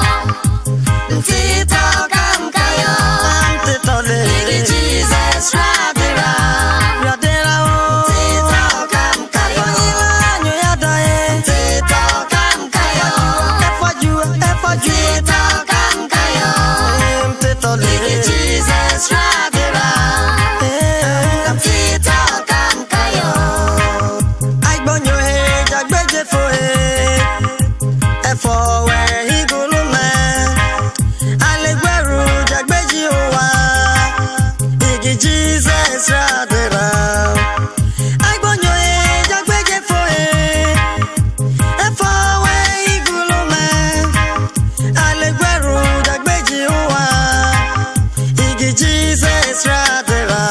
Speaker 2: Tito kam kayo
Speaker 4: Ante tole
Speaker 2: Jesus Radira
Speaker 4: Yadera o
Speaker 2: Tito kam kayo
Speaker 4: Nyo yadae
Speaker 2: Tito kam kayo
Speaker 4: Efaju
Speaker 2: Tito kam kayo
Speaker 4: Ante tole
Speaker 2: Jesus Radira Tito kam kayo
Speaker 4: Agbonyo he jagbeje fo he Efo we higulu me Alegberu jagbeji owa Igi Jesus radera Agbonyo he jagbeje fo he Efo we higulu me Alegberu jagbeji owa Igi Jesus radera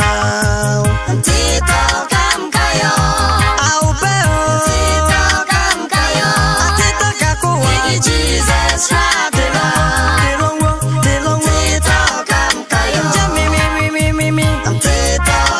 Speaker 2: Tito kam kayo
Speaker 4: Aubeo
Speaker 2: Tito kam kayo
Speaker 4: Atita kakuwa
Speaker 2: Jesus Radira
Speaker 4: Dilongwo
Speaker 2: Tito kam kayo
Speaker 4: Jami mi
Speaker 2: Tito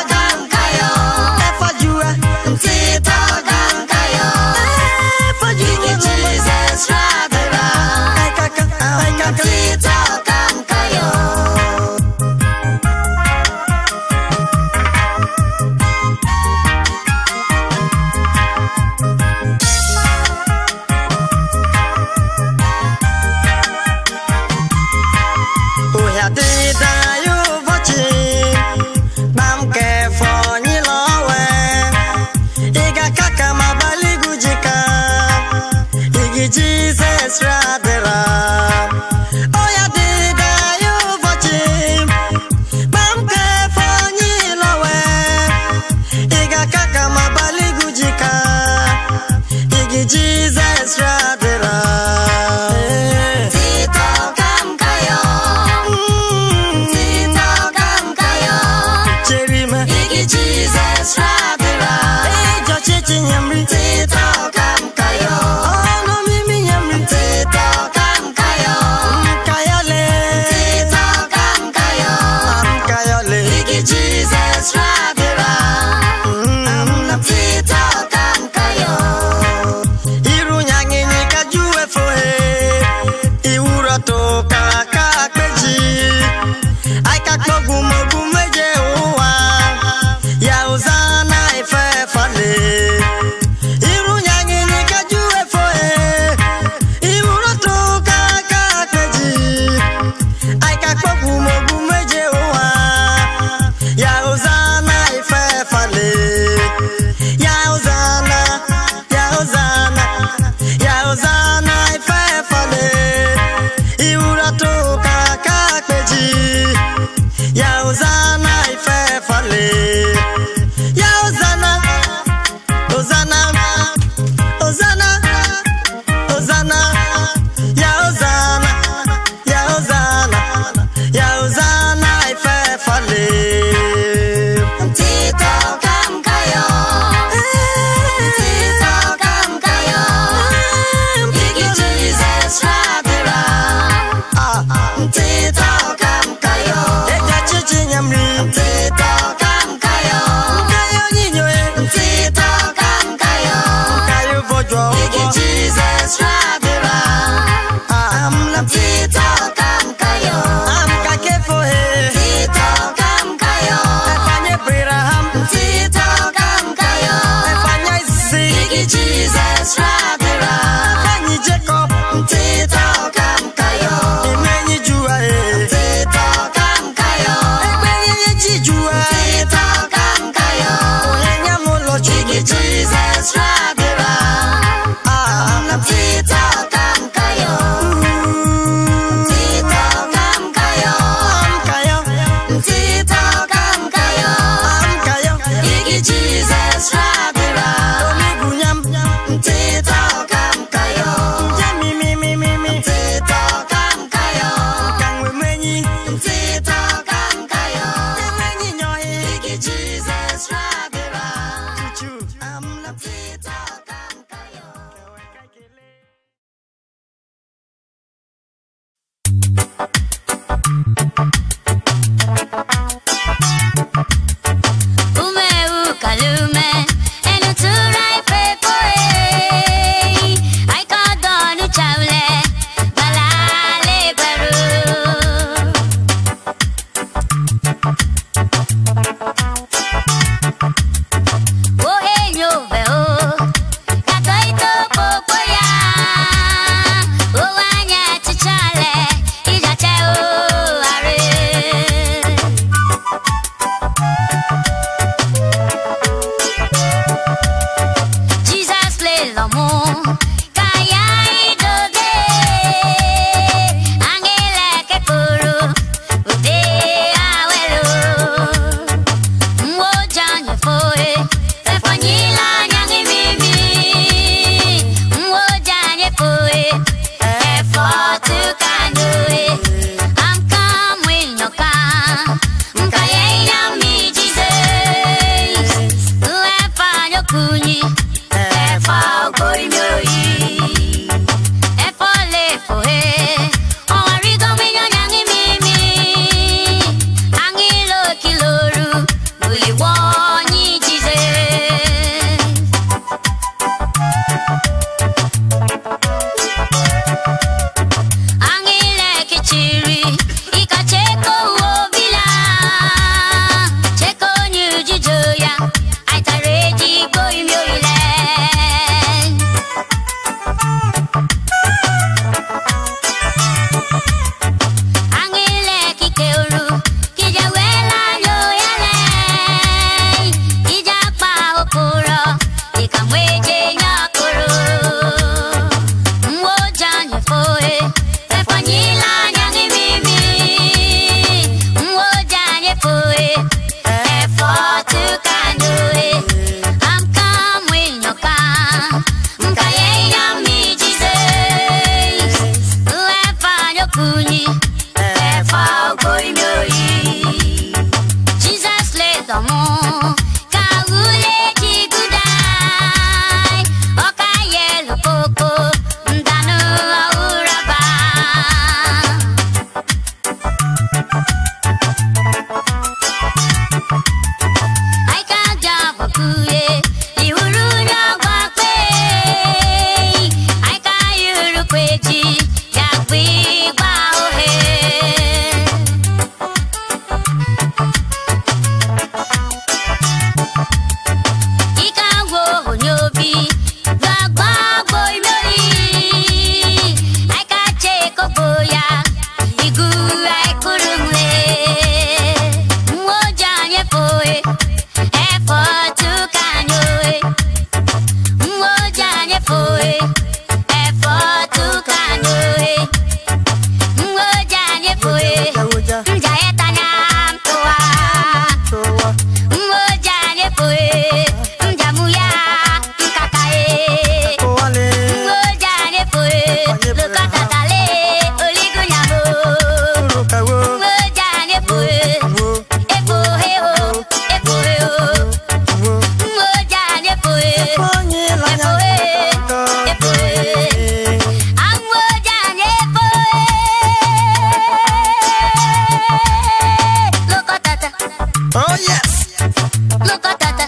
Speaker 3: yes.
Speaker 1: Look at that.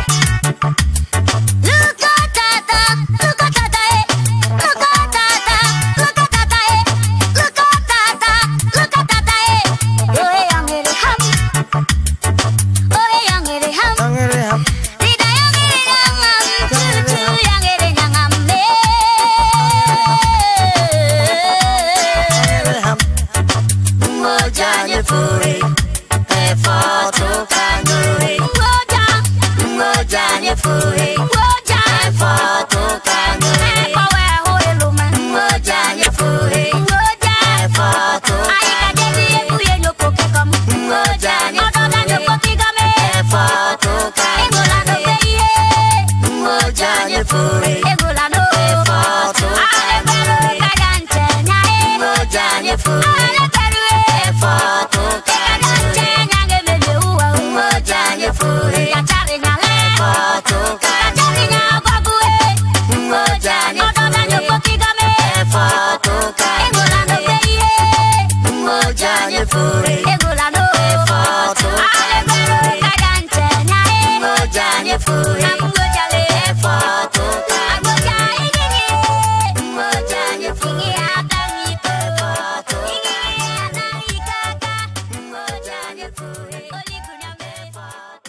Speaker 1: Look at that. Look at that. Look at that. Look at that. Look at that. Look at that. Oh, hey, young lady, hum. Oh, hey, young lady, hum. Dida young lady, young hum. Choo choo, young lady, young hum. Moja nye furi, foto kanuri. Moja nye furi, foto kanuri. Kowe hoelume. Moja nye furi, foto. Aika jadi ebuye nyoko kekom. Moja nye odoga nyoko kigame. Foto kanuri. Egola no beye. Moja nye furi, egola no foto. Ale belo kagante nyae. Moja nye furi. Ale belo foto kagante nyange bebe uwa. Moja nye furi, yachari nyale. Foto kagante nyababue. Moja nye odoga nyoko kigame. Foto kagante. Egola no beye. Moja nye furi, egola no foto. Ale belo kagante nyae. Moja nye furi. Moja le foto kagante. Moja nye furi, adami foto. Adami kaka. Moja nye furi, olikunyame foto.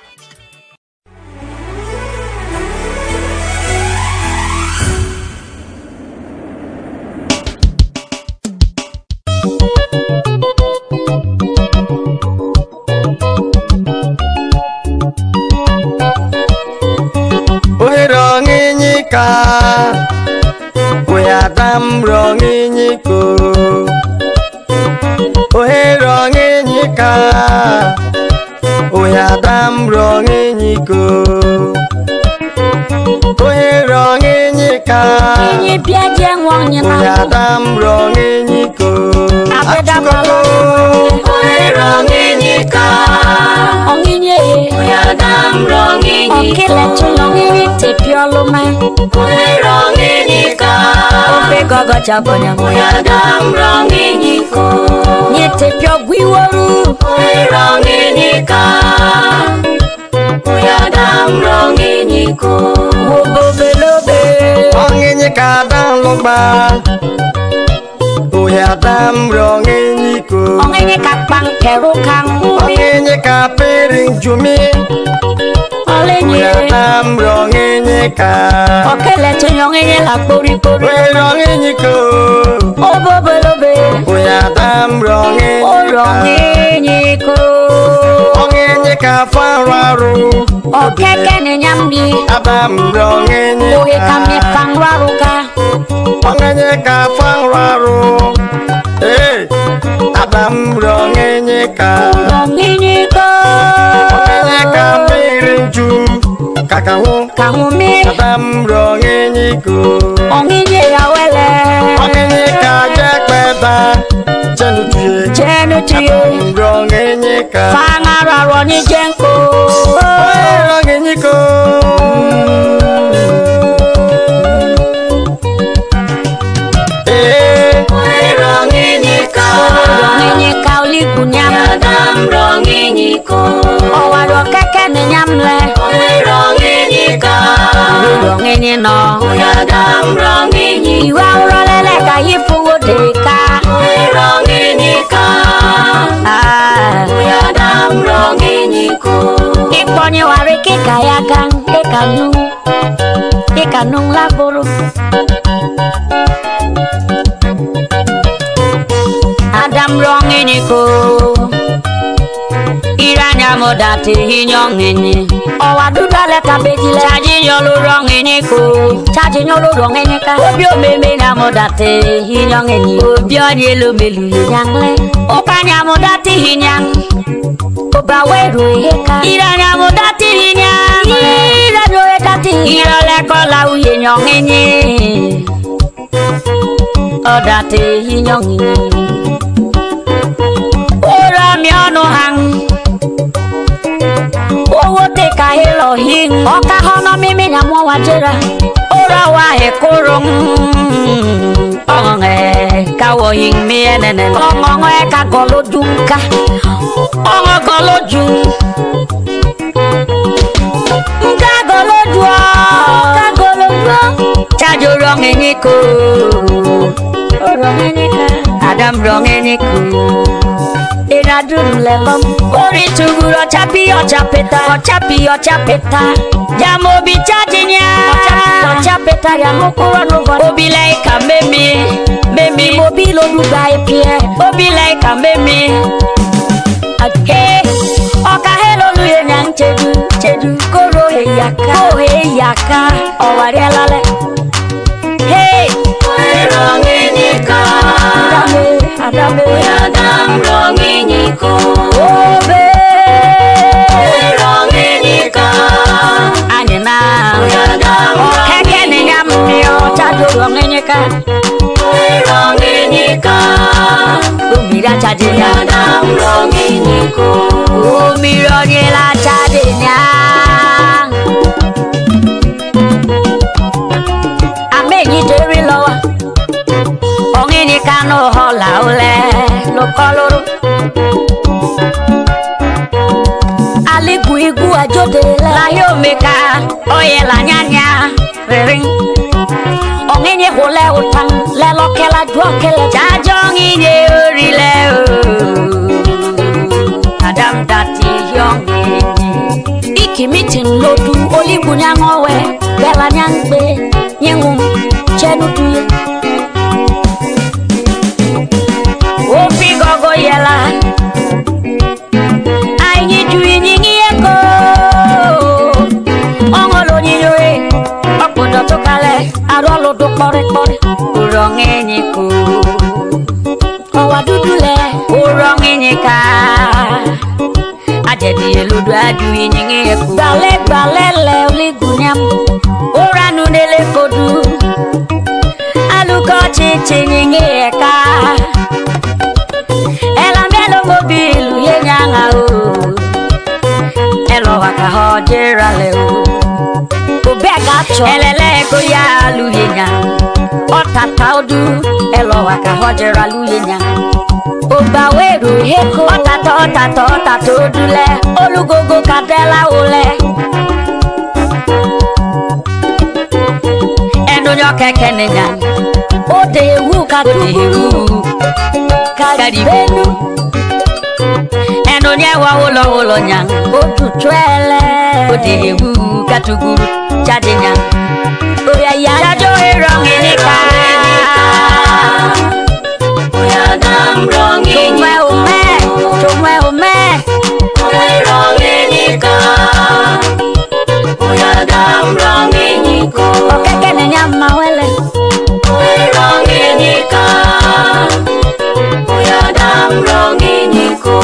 Speaker 4: Ohirongi nyika Uyadam rongi nyiko Ohirongi nyika Uyadam rongi nyiko Ohirongi nyika
Speaker 1: Inyi biaje ngwonye na.
Speaker 4: Uyadam rongi nyiko Achukoko Ohirongi nyika
Speaker 1: Onginye.
Speaker 4: Uyadam rongi nyiko
Speaker 1: Okele tulongi tepioluma.
Speaker 4: Ohirongi nyika
Speaker 1: Obe gogo chabonya.
Speaker 4: Uyadam rongi nyiko
Speaker 1: Nye tepio gwiworu.
Speaker 4: Ohirongi nyika Uyadam rongi nyiko
Speaker 1: Wobobelobe.
Speaker 4: Ongi nyika dan logba Uyadam rongi nyiko
Speaker 1: Onginye kakpang keru kang.
Speaker 4: Ongi nyika piring jumi
Speaker 1: Olenye.
Speaker 4: Uyadam rongi nyika
Speaker 1: Okele tulongi la kori kori.
Speaker 4: Ohirongi nyiko
Speaker 1: Obobelobe.
Speaker 4: Uyadam rongi
Speaker 1: Orongi nyiko.
Speaker 4: Ongi nyika fararu
Speaker 1: Okeke ne nyambi.
Speaker 4: Adam rongi
Speaker 1: Ohe kami
Speaker 4: nyika
Speaker 1: pangwaruka.
Speaker 4: Ongi nyika fararu Adam rongi nyika
Speaker 1: Orongi nyiko.
Speaker 4: Ongi nyika pirinju Kakahu
Speaker 1: Kahumi.
Speaker 4: Adam rongi nyiko
Speaker 1: Onginye yawele.
Speaker 4: Ongi nyika jekpeta Jenutuye
Speaker 1: Jenu tuye.
Speaker 4: Adam rongi nyika
Speaker 1: Fangara roni jenko.
Speaker 4: Rongi nyiko Rongi nyika
Speaker 1: Onginye kauli kunyam.
Speaker 4: Adam rongi nyiko
Speaker 1: Owaro keke ne nyamle.
Speaker 4: Rongi nyika
Speaker 1: Onginye no.
Speaker 4: Uyadam rongi nyiko
Speaker 1: Iwa urolele ka yifungo deka.
Speaker 4: Rongi nyika Uyadam rongi nyiko
Speaker 1: Iponye wari kika yagang. Ikanung laboro. Adam rongi niko. Iranya modati hinyongenye. Owaduda le kabejile. Chaji nyolu rongi niko. Chaji nyolu rongi nika. Obio meme na modati hinyongenye. Obio nyelu melu yangle. Opanya modati hinyang. Oba weru heka. Iranya modati hinyang. Iranya modati hinyang. Irole kola uye nyongenye. Odati hinyongenye. Ora miano hang. Owo te ka Elohim. Oka hono mimi nyamwa wajera. Ora wa hekurung. Onge kawo yin mienene. Ongo ka golojunka. Ongo golojun. wrong enyiko. Wrong enyika. Adam wrong enyiko. Ina dun lelom. Ori tuguro chapi ochapeta. Jamo bi chajinya. Ochapeta ya mukuro nugo. Obi like a meme mobilo dubai pie. Obi like a meme. Hey, oka hello luye nyang chedu koro heyaka owarelale. Hey, wrong enyika. Adam wrong enyiko. Obe wrong enyika. Anina keke ni nyamio chadu wrong enyika. Wrong enyika. Umira chadinya. Adam wrong enyiko. Umira nyela chadinya. Amenyi deri lowa. Ongenyika no hola ole no koloro. Aligu ajode la yomeka oye la nyanya ring. Ongenye hole utang le lokela dwokele jajongi nye orile o. Adam dati yongi iki meeting lodu oligu nyangowe bela nyangbe nyengum chenu tuye. Opi gogo yela Aini juyi nyingi eko Ongolo nyiyoe Okodo tokale Arolo do kore Uronge nyiku Owa dudule Uronge nyika Ajedi eludu ajuyi nyingi eko Bale oligunyam Uranu nele kodu Aluko chichi nyingi eka Mobilu yenyanga o Elo waka hojera leo Ubega cho Elele ko ya lu yenya Otata odu Elo waka hojera lu yenya Oba weru heko Otata odule Olugogo kadela ole Eno nyoke kenenya Ode ewu Kadibenu Eno nyewa holo nyang Otu chwele Odewu katuguru Chade nyang Oya ya Jajo wrong enyika. Oya dam wrong enyika. Chomwe ume wrong enyika. Oya dam wrong enyika. Okeke ne nyama wele wrong enyika. Oya dam wrong enyika.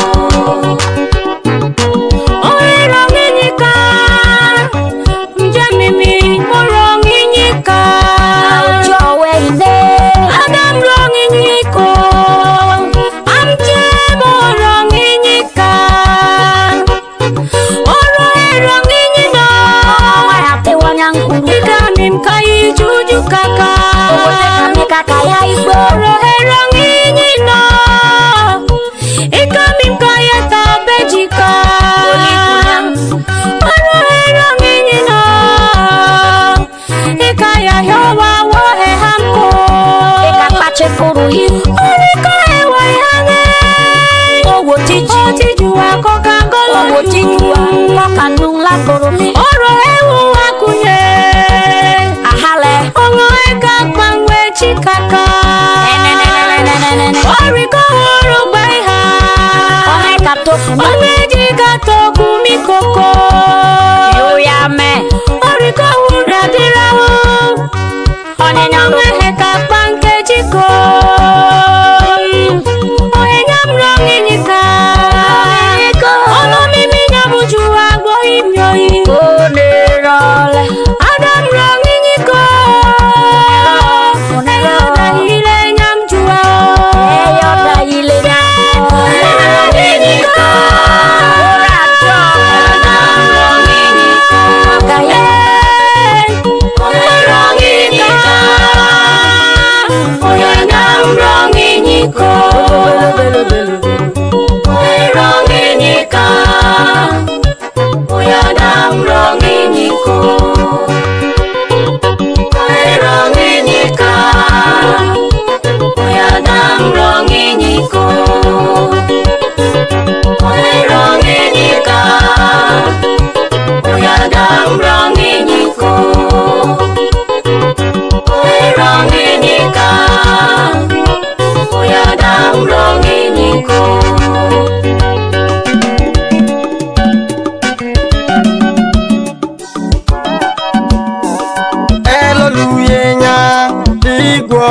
Speaker 5: tigwo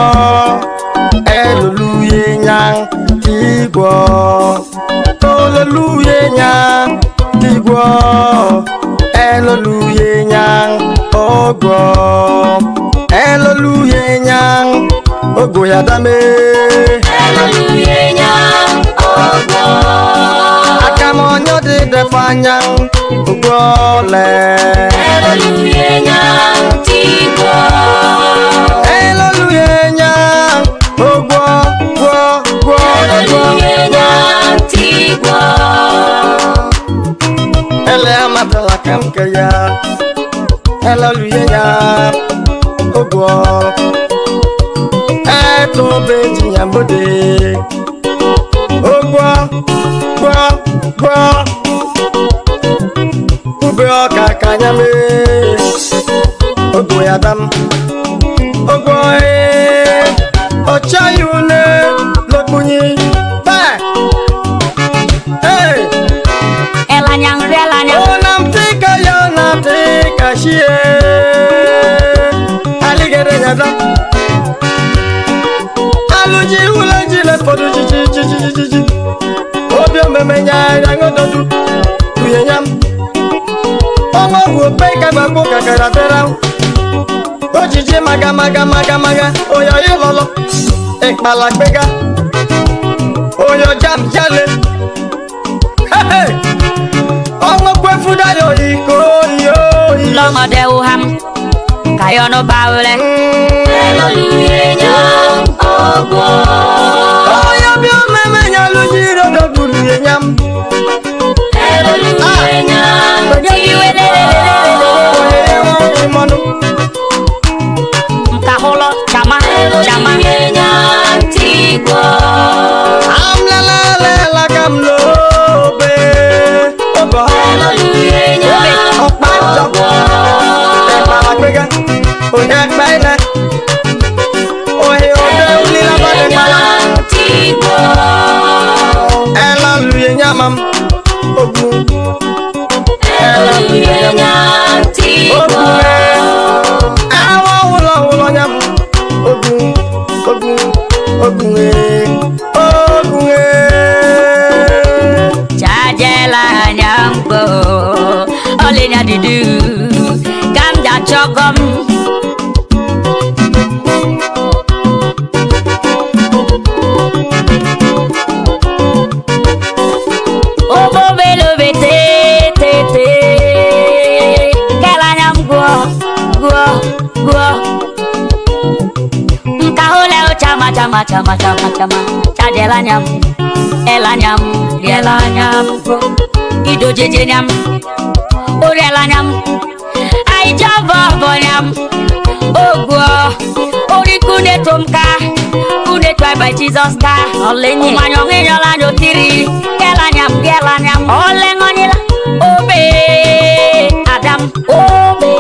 Speaker 5: eluluye nyang tigwo oluluye nyang tigwo eluluye nyang ogwo eluluye nyang ogwo yadame
Speaker 1: eluluye nyang ogwo
Speaker 5: akamonyo de defanyang ogwo le
Speaker 1: eluluye nyang tigwo
Speaker 5: eluluye nyang ogwo gwo
Speaker 1: eluluye nyang tigwo
Speaker 5: ele amatala kamkaya eluluye nyang ogwo eto beji nyambode ogwo gwo ube ọka kanyame ogwo yadam ogwo ọchayune lokunyi ba
Speaker 1: elanyang relanyang
Speaker 5: onamtika yonamtika shie aligere yadam aluji ulanji le podu jiji obio memenya yangododu tuyenyam omo wo pe kagbago kakara tera ojiji maga oyo yololo ikpala gbega oyo jam jale omo kwefu dayo iko yo
Speaker 1: lọ́mọdé uham kayono bawule eluluye nyang ogwo
Speaker 5: oyo bio memenya lujiro dodulu yenyam
Speaker 1: eluluye nyang tigwo mkaholo chama eluluye nyang tigwo
Speaker 5: amlalela kamlobe obo
Speaker 1: eluluye nyang
Speaker 5: ogwo gbega onya gbaina ohe ode ulila bade mala
Speaker 1: tigwo
Speaker 5: eluluye nyamam ogun
Speaker 1: eluluye nyang tigwo
Speaker 5: awo wulo nyam ogun
Speaker 1: jajela nyambo olenya didu gamja chogom obo belo bete tete kela nyamgo go nkahole o chama jajela nyam elanyam rielanyam idojeje nyam orelanyam aijavo bonyam ogwo orikune tomka kune twa by Jesus ka olenye manyonge nyola nyotiri elanyam olengonyila obe adam obe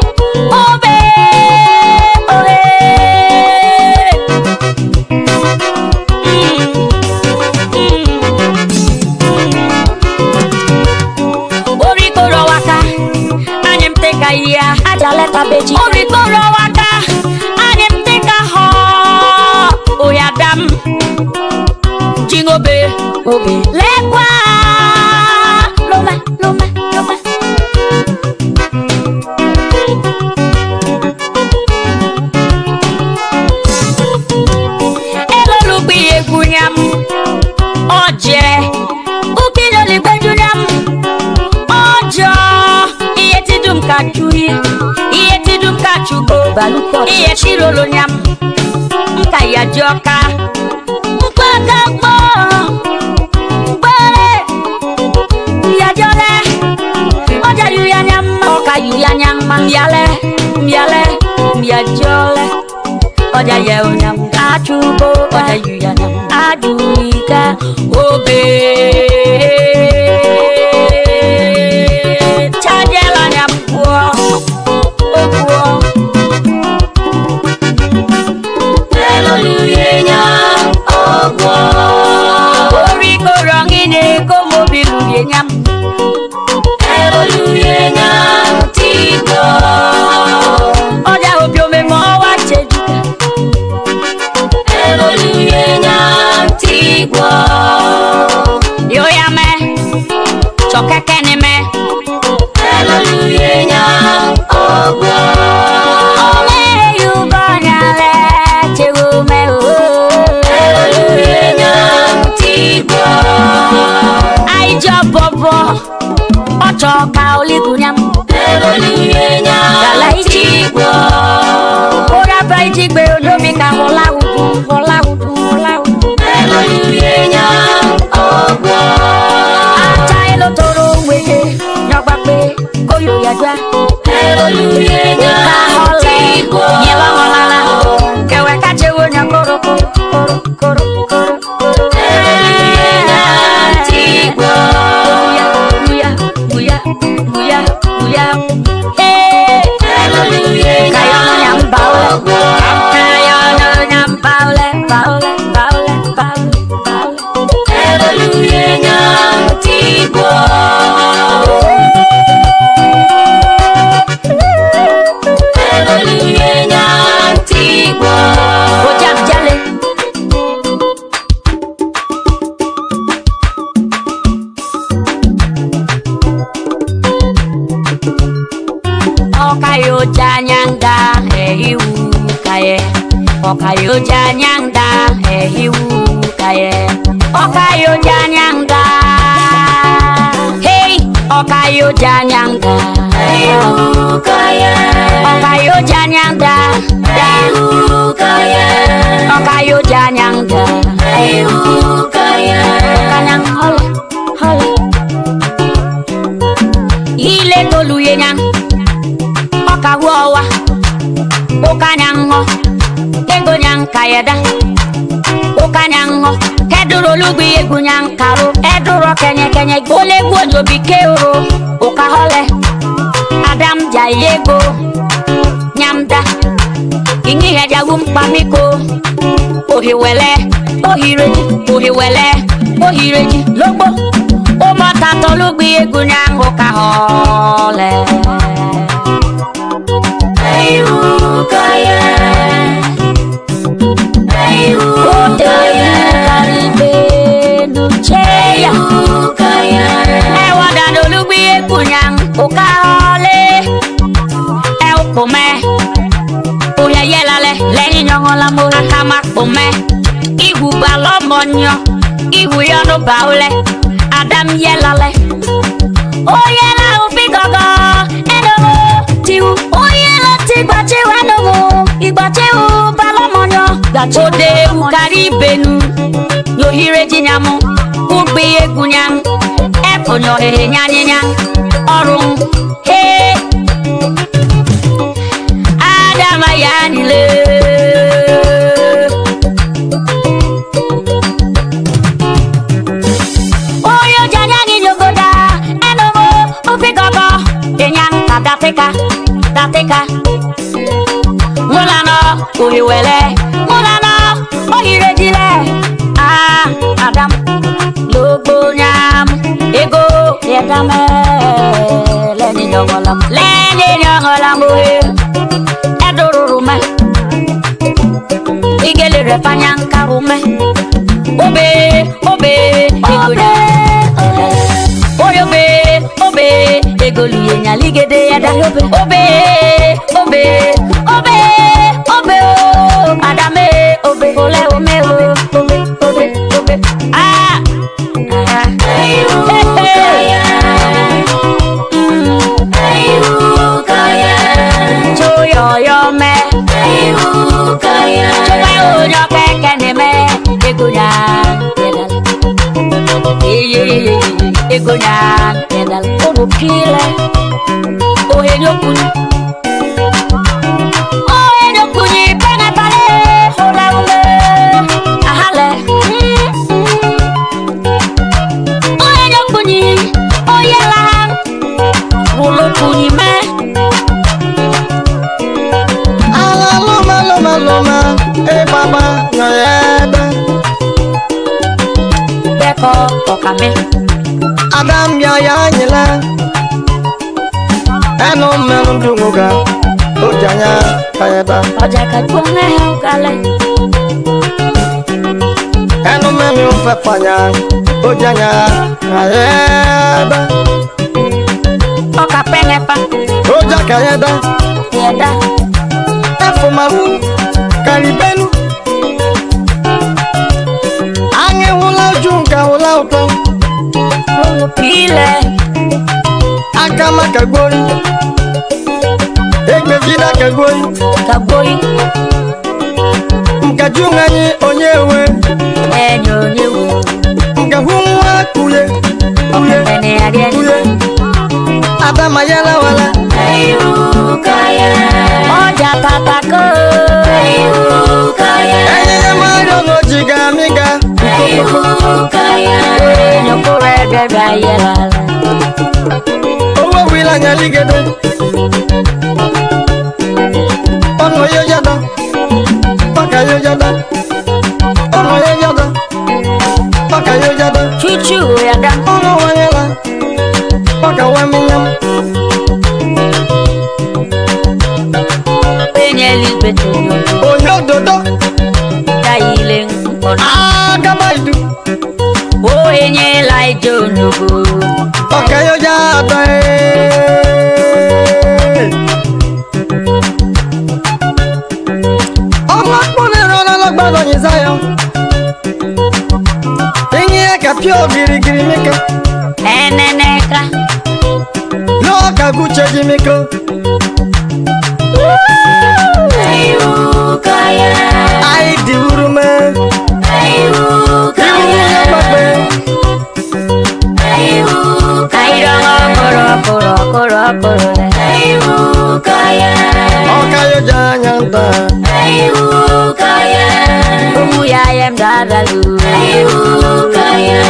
Speaker 1: ya ajaleta beji orikoro waka anim tika ho oyadam jingobe obe lekwa loma elolubi egunyam oje ukilo ligbejunyam ojo iye tidum kachugo baluko iye chirolo nyam nka ya joka mpaka gbo gbere ya jole oja yu ya nyam oka yu ya nyam miale jole oja ye nyam kachugo oja yu ya nyam aduika obe eluluye nyang ogwo orikoro ngine komo biluye nyam eluluye nyang tigwo oja obiome mo wa chejuka tigwo yo ya me chokeke ni me hallelujah nya ogwo ole yu banyale chewo me hallelujah nya tigwo ai jobobo ochoka oligunyam hallelujah nya tigwo ora bai tigbe odomi ka hola udu hallelujah nya ogwo acha elo toro wege nyogba pe koyo yadwa hallelujah nya tigwo yewa holala kewe ka chewo nya koro hallelujah nya tigwo buya hey hallelujah kayo nyam baule hallelujah nya tigwo hallelujah nya tigwo ojam jale okayo janyanga ehiwu kaye okayo janyanga ehiwu kaye okayo janyanga hey okayo janyanga ehiwu kaye okayo janyanga ehiwu kaye okayo janyanga ehiwu kaye kanyang hole ile toluye nyang okawa okanyango egonyang kayeda okanyango keduro lugbi egunyang karo eduro kenye gole gwojo bikeoro okahole adam jayego nyamda ingi hejagum pamiko ohireji logbo omota to lugbi egunyang okahole Ayukaya Karibe Nucheya Ewa dado lubi kunyang Ukahole Eupome Uya yelale Leni nyongola mo Akama pome Ihu balomonyo Ihu yono baule Adam yelale Oyela upigogo Edogo Tiwu Oyela tigbache wanogo Igbache u balomonyo Ode karibenu Yohire jinyamu Ugbe egunyang Efonyo hehe nyanyanyang Orung He Adama yanile Oyo janyangi nyogoda Enogo upigogo Enyang Dateka Mulano Uhiwele Mulano Ohirejile Adam Logo nyam Ego Yedame Leni nyongolam Edorurume Igele repanyang karume Obe Egonya Obe Egoluye nyaligede yada Obe Adame Obe Ole ome Choyo me Choba ujo keke ne me Egonya Egonya Edal Obo pile Ohe nyokuni Pene pale Hole Ahale Ohe nyokuni Oye lang Ulo kuni me
Speaker 5: Loma baba nyebe
Speaker 1: Beko okame
Speaker 5: Adam ya nyela Eno menu dunguga Ojanya kayeba
Speaker 1: Oja ka tunga kale
Speaker 5: enu memi ufefanya ojanya ayeda
Speaker 1: Oka penepa
Speaker 5: oja kayeda
Speaker 1: yeda
Speaker 5: efo mawu karibenu ange hula junka hula uto
Speaker 1: Pile
Speaker 5: akama kagori egbe vida kagori
Speaker 1: Kaboi
Speaker 5: mkajungani onyewe
Speaker 1: Enyo nyewu
Speaker 5: mkahumwa kuye kuye
Speaker 1: Ene ariani
Speaker 5: kuye adama yala wala
Speaker 1: Ayukaya Oja tatako Ayukaya
Speaker 5: enye mario no jiga miga
Speaker 1: Ayukaya Nyokore bebe ayela
Speaker 5: owo wila nyaligede ono yo yada paka yo yada ono yo yada paka yo yada
Speaker 1: Chuchu yada
Speaker 5: ono wanyela paka waminyam
Speaker 1: Enye Elizabeth
Speaker 5: onyo dodo
Speaker 1: Kaile Nkona
Speaker 5: agabaidu
Speaker 1: O enye Elijah Onugo
Speaker 5: paka yo yada ọmọ kúnlẹ̀ rán lọ́gbàdọ̀ yìí sáyọ ìyìn ẹ̀kẹ́ pí ò gírígírí míkẹ́
Speaker 1: Eneneka
Speaker 5: lọ́ọ̀kà gúchẹ́jì míkẹ́
Speaker 1: Ayukaya
Speaker 5: àìdí wúrúmẹ́
Speaker 1: Ayukaya
Speaker 5: ìwúrú yẹn gbàgbé
Speaker 1: Ayukaya Koro koro koro koro Ayukaya
Speaker 5: ọ̀ka yóò jẹ́ àyàntà
Speaker 1: Ayukaya Umu ya yem dadalu Ayukaya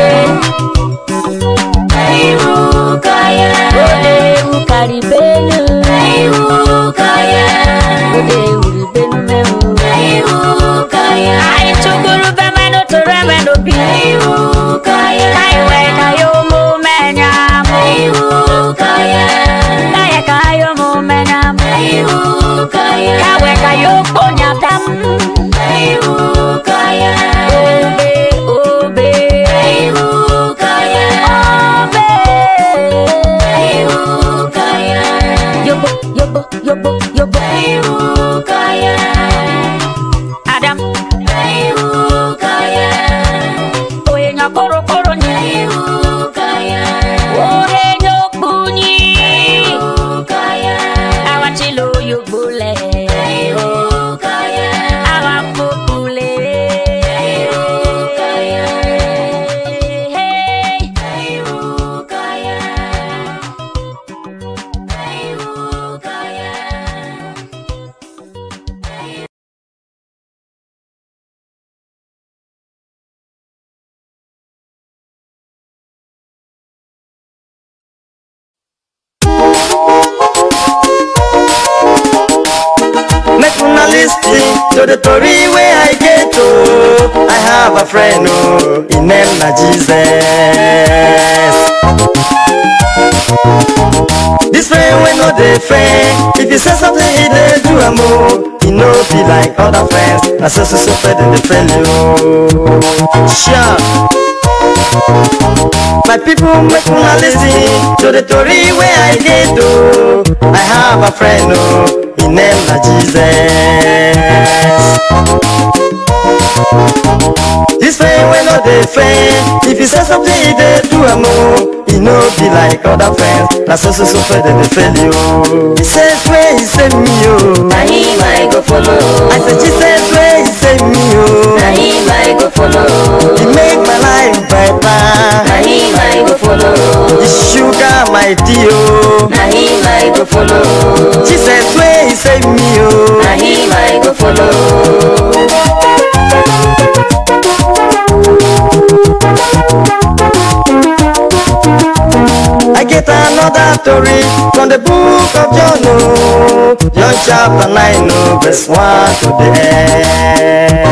Speaker 1: Ayukaya Ode ukaribenu Ayukaya Ode uribenu mehu Ayukaya Ay chuguru bemeno turemeno bi Ayukaya Kaiwe kayo mu menyamu Ayukaya Kaya kayo mu menyamu Ayukaya Kawe kayo ponyatam Ayukaya Obe obe Ayukaya Obe Ayukaya Yobo yobo yobo yobo Ayukaya Adam Ayukaya Oye nyakoro koro ni Ayukaya Ore nyokbunyi Ayukaya Awachilo yobule Ayukaya Awapopule Ayukaya Hey Ayukaya Ayukaya
Speaker 5: make una listen to the story where I get to. I have a friend, oh, his name na Jesus. This friend we know the friend. If you say something, he dey do a move. He no be like other friends. Na so friend in the friend you. Sure. My people make una listen to the story where I get to. I have a friend, oh, his name na Jesus. This friend we know the friend. If you say something, he dey do a move. He no be like other friends. Na so friend in the friend you. He says where he send me, oh,
Speaker 1: Na him I go follow.
Speaker 5: I said Jesus where he send me, oh,
Speaker 1: Na him I go follow.
Speaker 5: he make my life better.
Speaker 1: Na him I go follow.
Speaker 5: The sugar my dear,
Speaker 1: Na him I go follow.
Speaker 5: Jesus way he save me, oh.
Speaker 1: Na him I go follow.
Speaker 5: I get another story from the book of John, oh, John chapter 9, oh, verse 1 to the end.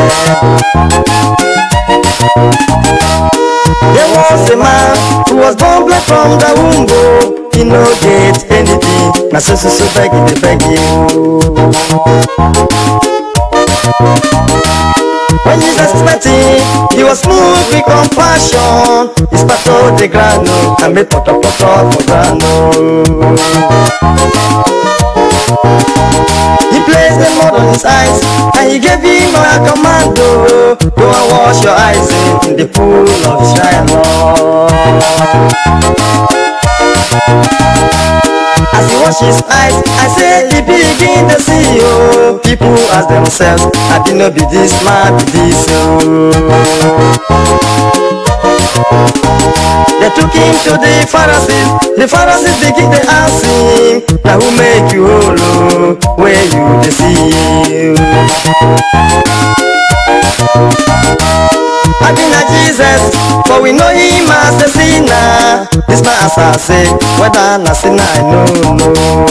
Speaker 5: There was a man who was born black from the womb, oh. He no get anything, na so begging, they beg you. When Jesus is mighty, he was moved with compassion. He spattered the ground and made poto for ground. He placed the mud on his eyes and he gave him a command. Go and wash your eyes in the pool of Shiloh. As he washed his eyes, I said he begin to see. Oh, people ask themselves, I did not be this man, be this. They took him to the Pharisees. The Pharisees begin to ask him, now who make you whole? Where you deceive? I be not Jesus, for we know him as a sinner. This man as I say, whether I'm a sinner, I know.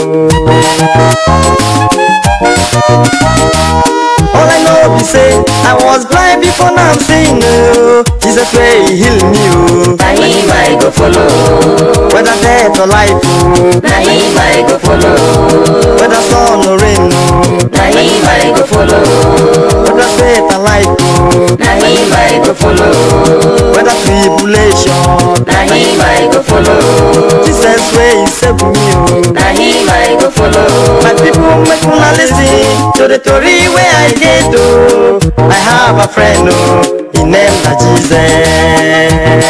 Speaker 5: All I know be say, I was blind before now I'm seeing. Jesus way he heal me.
Speaker 1: Na him I go follow.
Speaker 5: Whether death or life,
Speaker 1: Na him I go follow.
Speaker 5: whether sun or rain,
Speaker 1: Na him I go follow.
Speaker 5: whether faith or life,
Speaker 1: Na him I go follow.
Speaker 5: whether tribulation,
Speaker 1: Na him I go follow.
Speaker 5: Jesus way he save me.
Speaker 1: Na him I go follow.
Speaker 5: My people make una listen to the story where I get to. I have a friend, he named Jesus.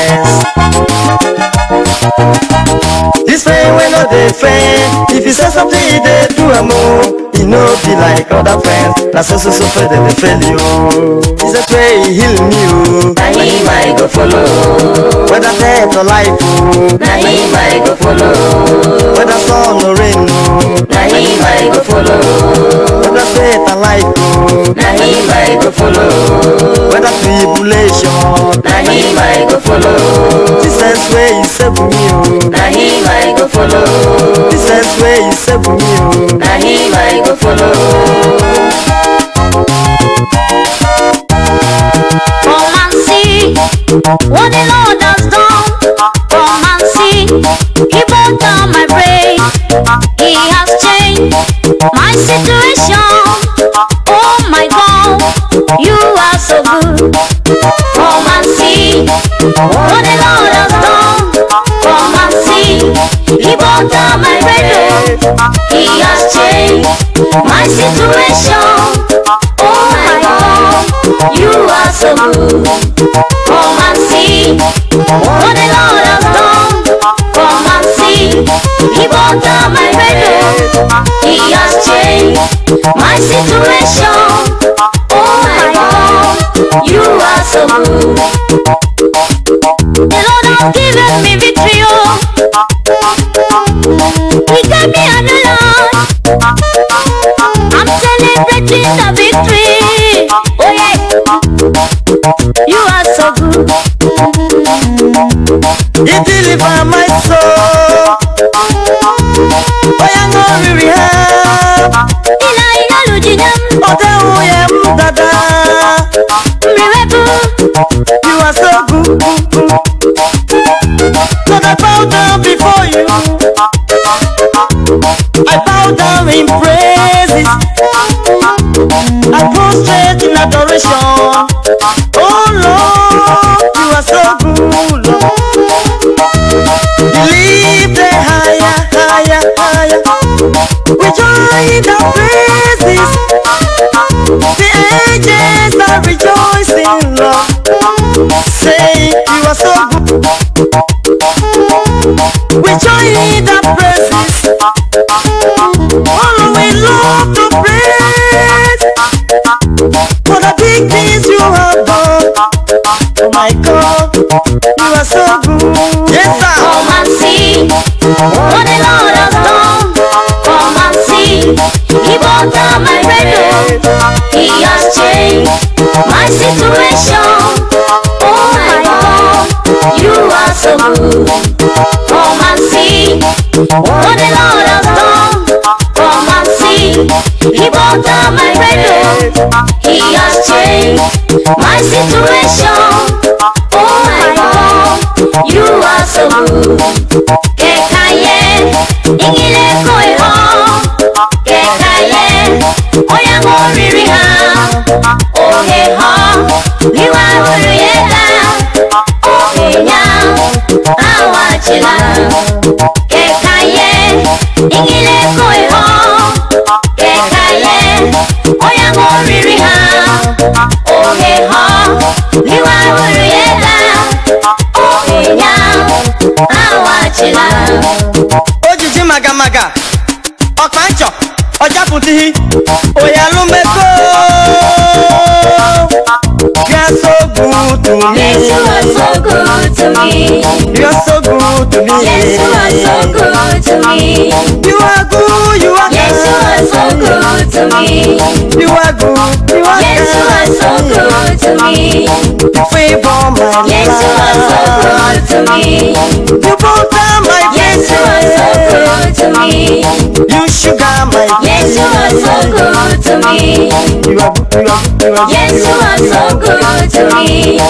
Speaker 5: This friend when not the friend. If you say something, they do a more. He no be like other friends. That's so fair that they fail you. He's a way he heal me.
Speaker 1: Na him I go follow.
Speaker 5: Whether death or life,
Speaker 1: Na him I go follow.
Speaker 5: whether sun or rain,
Speaker 1: Na him I go follow.
Speaker 5: whether faith or life,
Speaker 1: Na him I go follow.
Speaker 5: whether tribulation,
Speaker 1: Na him I go follow.
Speaker 5: Jesus way he save me.
Speaker 1: Na him I go follow.
Speaker 5: Jesus way he save me.
Speaker 1: Na him I go follow. Come and see what the Lord has done. Come and see, he brought down my brain. He has changed my situation. Oh my God, you are so good. Come and see what the Lord has done. Come and see, he brought down my brain. He has changed my situation. Oh my God, you are so good. Come and see what the Lord has done. Come and see, he brought down my brain. He has changed my situation. Oh my God, you are so good. The Lord has given me victory. Oh, he gave me a new life. I'm celebrating the victory. Oh yeah, you are so good.
Speaker 5: He deliver my soul. Oh, yeah, no, we have.
Speaker 1: Ila ila lujinam,
Speaker 5: Oh, tell him, dada.
Speaker 1: mriwebu.
Speaker 5: You are so good. Lord, I bow down before you. I bow down in praises. I prostrate in adoration. Oh Lord, you are so good, Lord. You lift the higher, higher, higher. We join the praises. The angels are rejoicing, Lord. Say you are so good. We join the praises. Oh, we love to praise for the big things you have done. Oh my God, you are so good. Yes, sir.
Speaker 1: Come and see what the Lord has done. Come and see, he brought down my bread. He has changed my situation. Oh my God, you are so good. Come and see what the Lord has done. Come and see, he brought down my bread. He has changed my situation. Oh my God, you are so good. Kekaye, ingile koeho. Kekaye, oya ngoriri ha. Ohe ha. ingile koe ho kekaye oya ngoriri ha ohe ho liwa wuru yeda ohinya awachila
Speaker 4: ojiji magamaga ọkpanchọ ọjapụtihi oyalumeko. You are so good to me.
Speaker 1: Yes, you are so good to me.
Speaker 4: You are so good to me.
Speaker 1: Yes, you are so good to me.
Speaker 4: You are good, you are
Speaker 1: Yes, you are so good to me.
Speaker 4: You are good, you are
Speaker 1: Yes, you are so good to me.
Speaker 4: You favor my
Speaker 1: Yes, you are so good to me.
Speaker 4: You butter my
Speaker 1: Yes, you are so good to me.
Speaker 4: You sugar my
Speaker 1: Yes, you are so good to me.
Speaker 4: You are good, you are good, you are
Speaker 1: Yes, you are so good to me.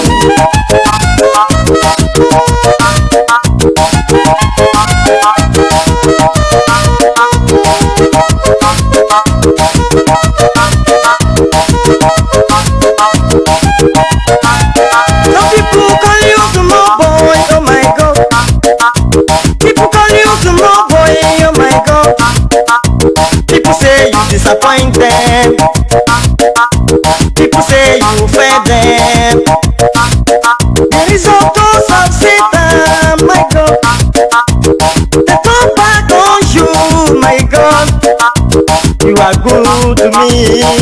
Speaker 4: Some people call you small boy, oh my God. People call you small boy, oh my God. People say you disappoint them. People say you fail them. The result of Satan, my God. They come back on you, my God. You are good to me.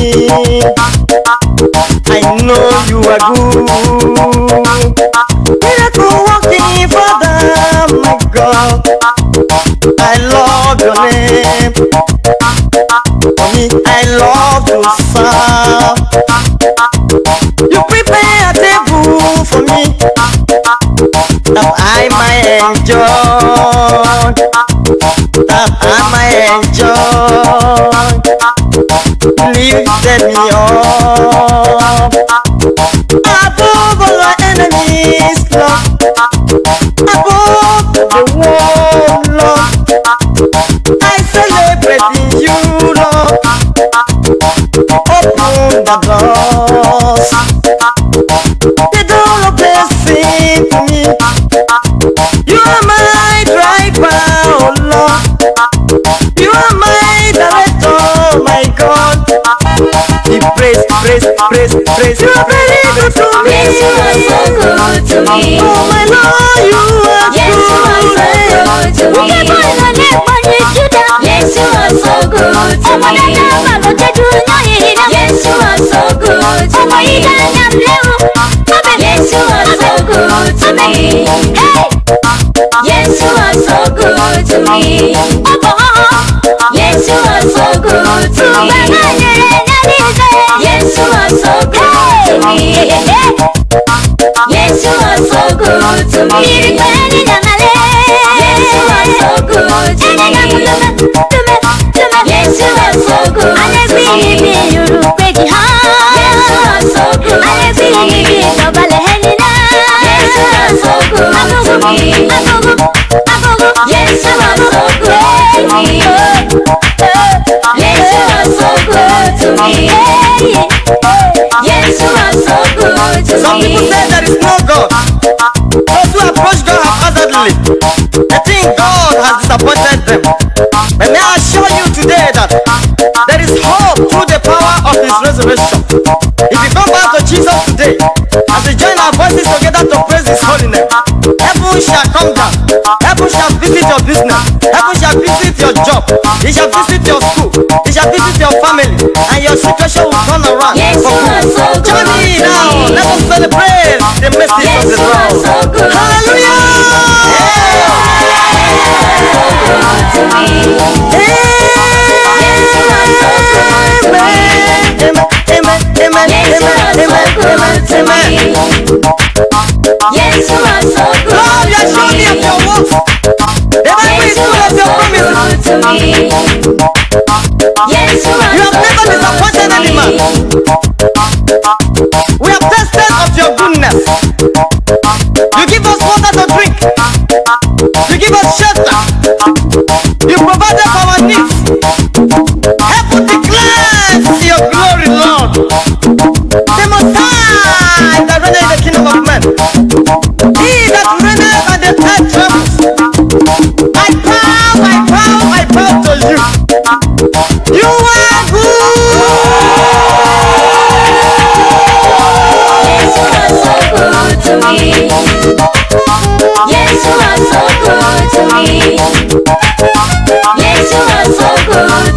Speaker 4: I know you are good. Miracle walking Father, my God. I love your name. For me, I love to serve. You prepare a table for me that I might enjoy. That I might enjoy. Lifted me up above all our enemies, Lord. Above the world, Lord. I celebrate in you, Lord. Open the doors. The door of blessing to me. You are my driver, oh Lord. You are my director, my God. He praise, praise, praise, praise. You are very good to me.
Speaker 1: Yes, you are so good to me.
Speaker 4: Oh my Lord, you are
Speaker 1: Yes, you are so good to me. Yes, you are so good to me. Yes, you are so good to me. Yes, you are so good to me. Hey! Yes, you are so good to me. Yes, you are so good to me. Yes, you are so good to me. Yes, you are so good to me. Yes, you are so good to me. Yes, you are so good to me. Yes, you are so good to me. Yes, you are so good to me. Yes, you are so good to me. Yes, you are so good to me. Yes, you are so good to me.
Speaker 4: Some people say there is no God. Those who approach God haphazardly, they think God has disappointed them. But may I assure you today that there is hope through the power of His resurrection. If you come back to Jesus today, as we join our voices together to praise His holy name, heaven shall come down. Heaven shall visit your business. Heaven shall visit your job. He shall visit your school. He shall visit your family, and your situation will turn around.
Speaker 1: Yes, you are so good.
Speaker 4: Join me now. Let us celebrate the mercy
Speaker 1: Yes,
Speaker 4: of the
Speaker 1: you are
Speaker 4: Lord.
Speaker 1: so good.
Speaker 4: Hallelujah.
Speaker 1: To me. Yes, you are so good to me.
Speaker 4: Amen.
Speaker 1: Yes, you are so good to me. Yes, you are so good.
Speaker 4: Lord, you are showing me of your works. The Bible
Speaker 1: Yes,
Speaker 4: is
Speaker 1: you
Speaker 4: full
Speaker 1: are
Speaker 4: of your
Speaker 1: so
Speaker 4: promises.
Speaker 1: good to me. Yes, you are
Speaker 4: You have
Speaker 1: so
Speaker 4: never
Speaker 1: good
Speaker 4: disappointed
Speaker 1: to
Speaker 4: any man.
Speaker 1: me.
Speaker 4: We have tested of your goodness. You give us water to drink. You give us shelter. You provided for our needs. Heaven declares your glory, Lord. The Most High that reigneth in the kingdom of men. He that reigneth and the earth trembles. I bow to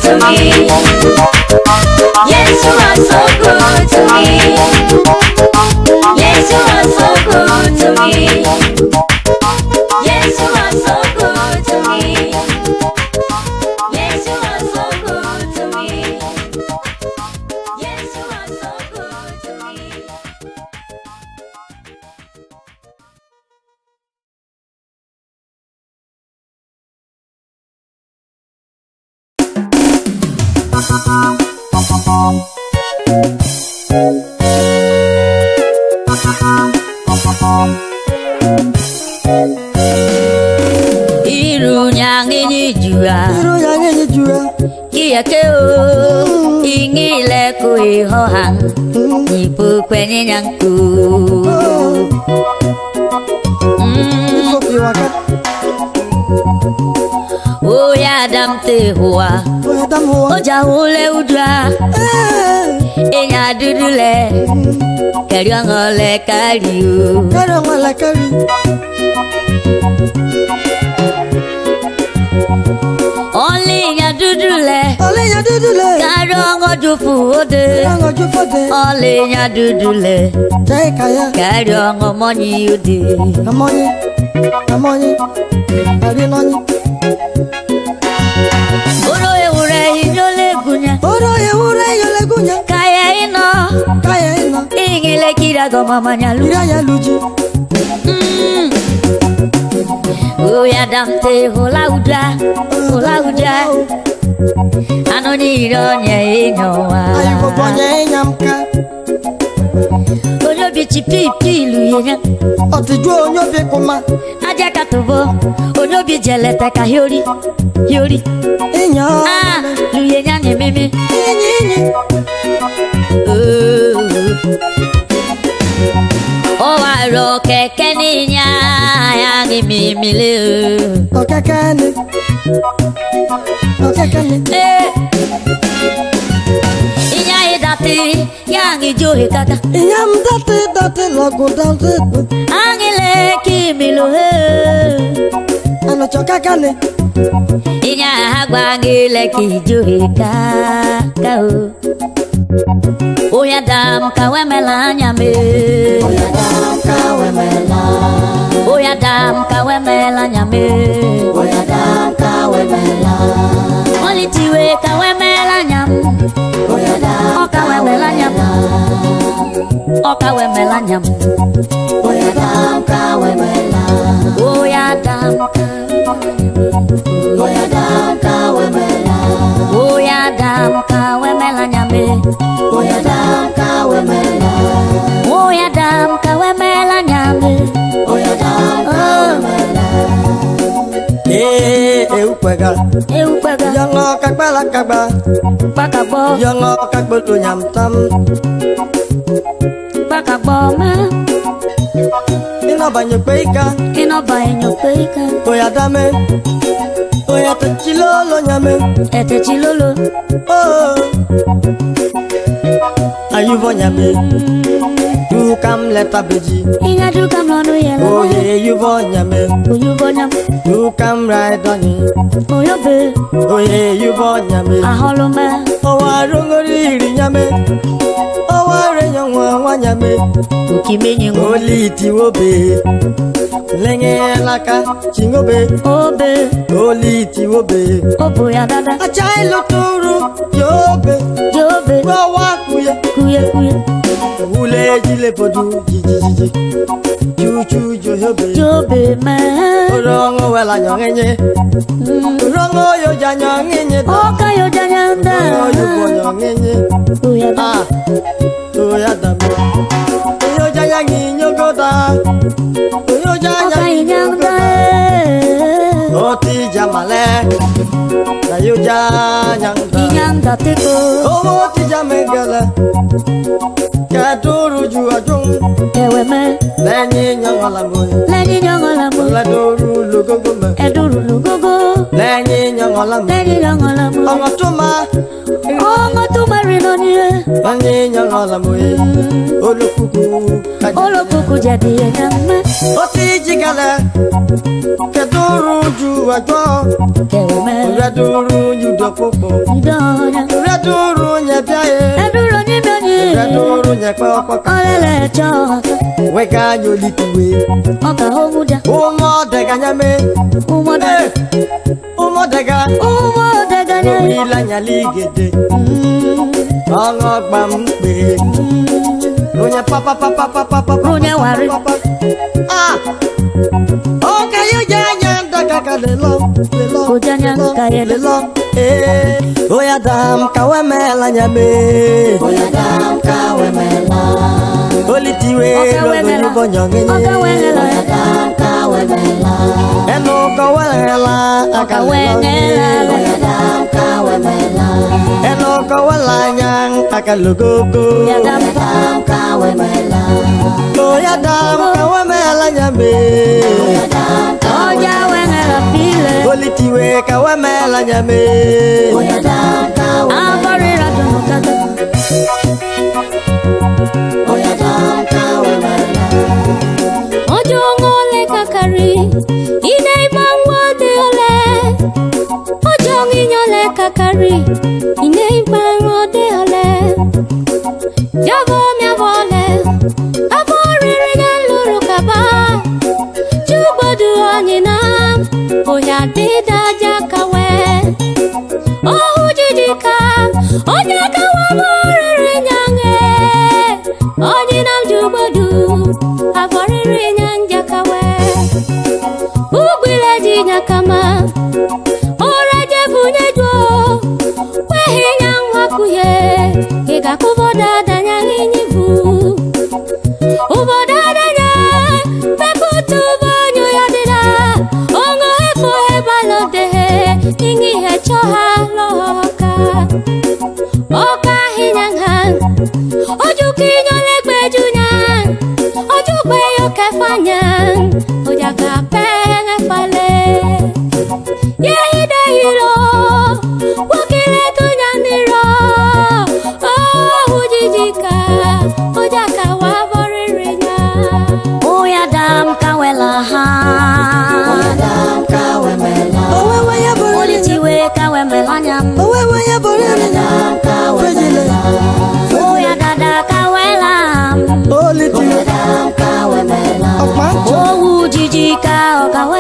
Speaker 1: to me. Yes, you are so good to me. Yes, you are so good to me. Yes, you are so good to me. Yes, you are so good to me. Yes, you are so good to me.
Speaker 3: Iru yang ini juga.
Speaker 1: Kia keo ingile kui hohang nipu kwenye nyangku.
Speaker 3: Ibu kiwakat.
Speaker 1: Oya dam te hoa.
Speaker 3: Oya dam hoa.
Speaker 1: Oja ule udra. Enya dudule. Keriang ole kariu.
Speaker 3: Keriang ole kariu.
Speaker 1: Olinya dudule.
Speaker 3: Olinya dudule.
Speaker 1: Keriang ojufu ode.
Speaker 3: Keriang ojufu ode.
Speaker 1: Olinya dudule.
Speaker 3: Jai kaya.
Speaker 1: Keriang omonyi ode.
Speaker 3: Amonyi. Amonyi. Ari nonyi.
Speaker 1: Oro eure yole gunya.
Speaker 3: Oro eure yole gunya.
Speaker 1: Kaya ino.
Speaker 3: Kaya ino.
Speaker 1: Ingile kira goma manyalu.
Speaker 3: Kira ya luji.
Speaker 1: Oya damte hola udra. Hola udra. Anoni ironye inyowa.
Speaker 3: Ayu bobonye nyamka.
Speaker 1: Onyo bichi pipi luyenya.
Speaker 3: Otiju onyo bi kuma.
Speaker 1: Aja katubo. Onyo bi jelete ka hiori. Hiori.
Speaker 3: Inya.
Speaker 1: Ah, luyenya nye mimi.
Speaker 3: Inyi.
Speaker 1: Oh, I rock a caninya. I mimi le.
Speaker 3: Okay, kani. Okay, kani.
Speaker 1: Inya idati. Yangi johi kaka.
Speaker 3: Inyam dati logo dati.
Speaker 1: Angile kimilo he.
Speaker 3: Ano choka kani.
Speaker 1: Inya hagwangile ki johi kaka o. Oya dam kawemela nyame.
Speaker 3: Oya dam kawemela.
Speaker 1: Oya dam kawemela nyame.
Speaker 3: Oya dam kawemela.
Speaker 1: Olitiwe kawemela nyam.
Speaker 3: Oya dam
Speaker 1: kawemela nyam. Kawemela nyam.
Speaker 3: Oya dam kawemela.
Speaker 1: Oya dam.
Speaker 3: Oya dam kawemela.
Speaker 1: Oya dam kawemela nyame.
Speaker 3: Oya dam kawemela.
Speaker 1: Oya dam kawemela nyame.
Speaker 3: Oya dam kawemela. Upega.
Speaker 1: Upega.
Speaker 3: Yang kakbala kakba.
Speaker 1: Pakabo.
Speaker 3: Yang kakbodo nyamtam.
Speaker 1: Pakabo ma.
Speaker 3: Ino banyo peika.
Speaker 1: Ino banyo peika.
Speaker 3: Oya dame. Oya techilolo nyame.
Speaker 1: Techilolo.
Speaker 3: Oh. Ayuvo nyame. Du kam leta beji.
Speaker 1: Inga du kam lono yela.
Speaker 3: Oye yuvo nyame.
Speaker 1: Yuvo nyame.
Speaker 3: Du kam raidoni.
Speaker 1: Oyo be.
Speaker 3: Oye yuvo nyame.
Speaker 1: Aholo me.
Speaker 3: Owa rongori nyame. Owa renyongwa nyame.
Speaker 1: Ukimenye ngo.
Speaker 3: Oli tiwobe. Lenge laka chingobe.
Speaker 1: Obe.
Speaker 3: Oli tiwobe.
Speaker 1: Obo ya dada.
Speaker 3: Achai loturu yobe.
Speaker 1: Yobe.
Speaker 3: Wawa kuye.
Speaker 1: Kuye.
Speaker 3: Ule jile podu jiji. Chuchu jobe.
Speaker 1: Yobe ma.
Speaker 3: Orongo wela nyongenye. Orongo yo janyongenye.
Speaker 1: Oka yo janyanda.
Speaker 3: Orongo yo bonyongenye.
Speaker 1: Oya da.
Speaker 3: Oya da. Yo janyangi nyogoda. Yo janyangi nyogoda. Oti jamale. Na yo janyanga.
Speaker 1: Inyanga teko.
Speaker 3: Oti jamegala. Kaduru jua jung.
Speaker 1: Ewe me.
Speaker 3: Lenyi nyongolambo.
Speaker 1: Lenyi nyongolambo.
Speaker 3: Laduru lugogo.
Speaker 1: Eduru lugogo.
Speaker 3: Lenyi nyongolambo.
Speaker 1: Lenyi nyongolambo.
Speaker 3: Ongatuma.
Speaker 1: Ongatuma rinoniye.
Speaker 3: Lenyi nyongolambo. Olokuku.
Speaker 1: Olokuku jadi enyama.
Speaker 3: Oti jigala. Kaduru jua jung.
Speaker 1: Ewe me.
Speaker 3: Laduru judo.
Speaker 5: popo.
Speaker 1: Idonya.
Speaker 5: Reduru nye biaye.
Speaker 1: Eduro ni beni.
Speaker 5: Reduru nye kwa kwa.
Speaker 1: Olele choka.
Speaker 5: Weka nyolituwe.
Speaker 1: Oka homuda.
Speaker 5: Umo dega nyame.
Speaker 1: Umoda.
Speaker 5: Umo dega.
Speaker 1: Umoda ne.
Speaker 5: Omila nyaligede. Ongo gbampe. Runya papa papa papa papa.
Speaker 1: Runya wari.
Speaker 5: Ah. Oka yo janya daga lelo.
Speaker 1: Kujanya kayelo.
Speaker 5: Lelo. Oya dam kawemela nyame.
Speaker 2: Oya dam kawemela.
Speaker 5: Olitiwe logo bonyonge.
Speaker 2: Oya dam kawemela.
Speaker 5: Eno kawela akawela.
Speaker 2: Oya dam kawemela.
Speaker 5: Eno kawela nyang akalugogo.
Speaker 1: Ya dam
Speaker 2: kawemela.
Speaker 5: Oya dam kawemela nyame.
Speaker 2: Oya dam
Speaker 1: Oja wengela pile.
Speaker 5: Olitiwe kawemela nyame.
Speaker 2: Oya dam kawemela.
Speaker 1: Abarira tunukaka.
Speaker 2: Oya dam kawemela.
Speaker 1: Ojo ngole kakari. Ine imamwa de ole. Ojo nginyole kakari. Ine imamwa de ole. Jabo miavole. Abarira ngaluru kaba. Jubodu onina. Oya dida jakawe. Oh jijika. Onya kawa morere nyange. Onyinam jubodu. Aborere nyanjakawe. Ugwile jinyakama. Oraje bunyejo. Wehi nyangwakuye. Ega kuboda danyangi nyivu. Uboda danyang. Pekutu banyo yadida. Ongo hefo hebalode. Ingi hechoha loka. Oka hinyang. Ojuki nyole gbejunyang. Ojukwe yo kefanyang. Ojaka penge fale. Yehide hiro. Wakile tunyaniro. Oh ujijika. Ojaka waboririnya. Oya dam kawela ha.
Speaker 2: Oya dam kawemela.
Speaker 5: Owewe ya borele.
Speaker 1: Olitiwe kawemela nyam.
Speaker 5: Owewe ya
Speaker 2: Oya
Speaker 5: borele.
Speaker 2: dam kawemela.
Speaker 1: Oya dada kawela.
Speaker 5: Olitiwe.
Speaker 2: Oya dam kawemela.
Speaker 5: Okmancho.
Speaker 1: Oh ujijika okawe.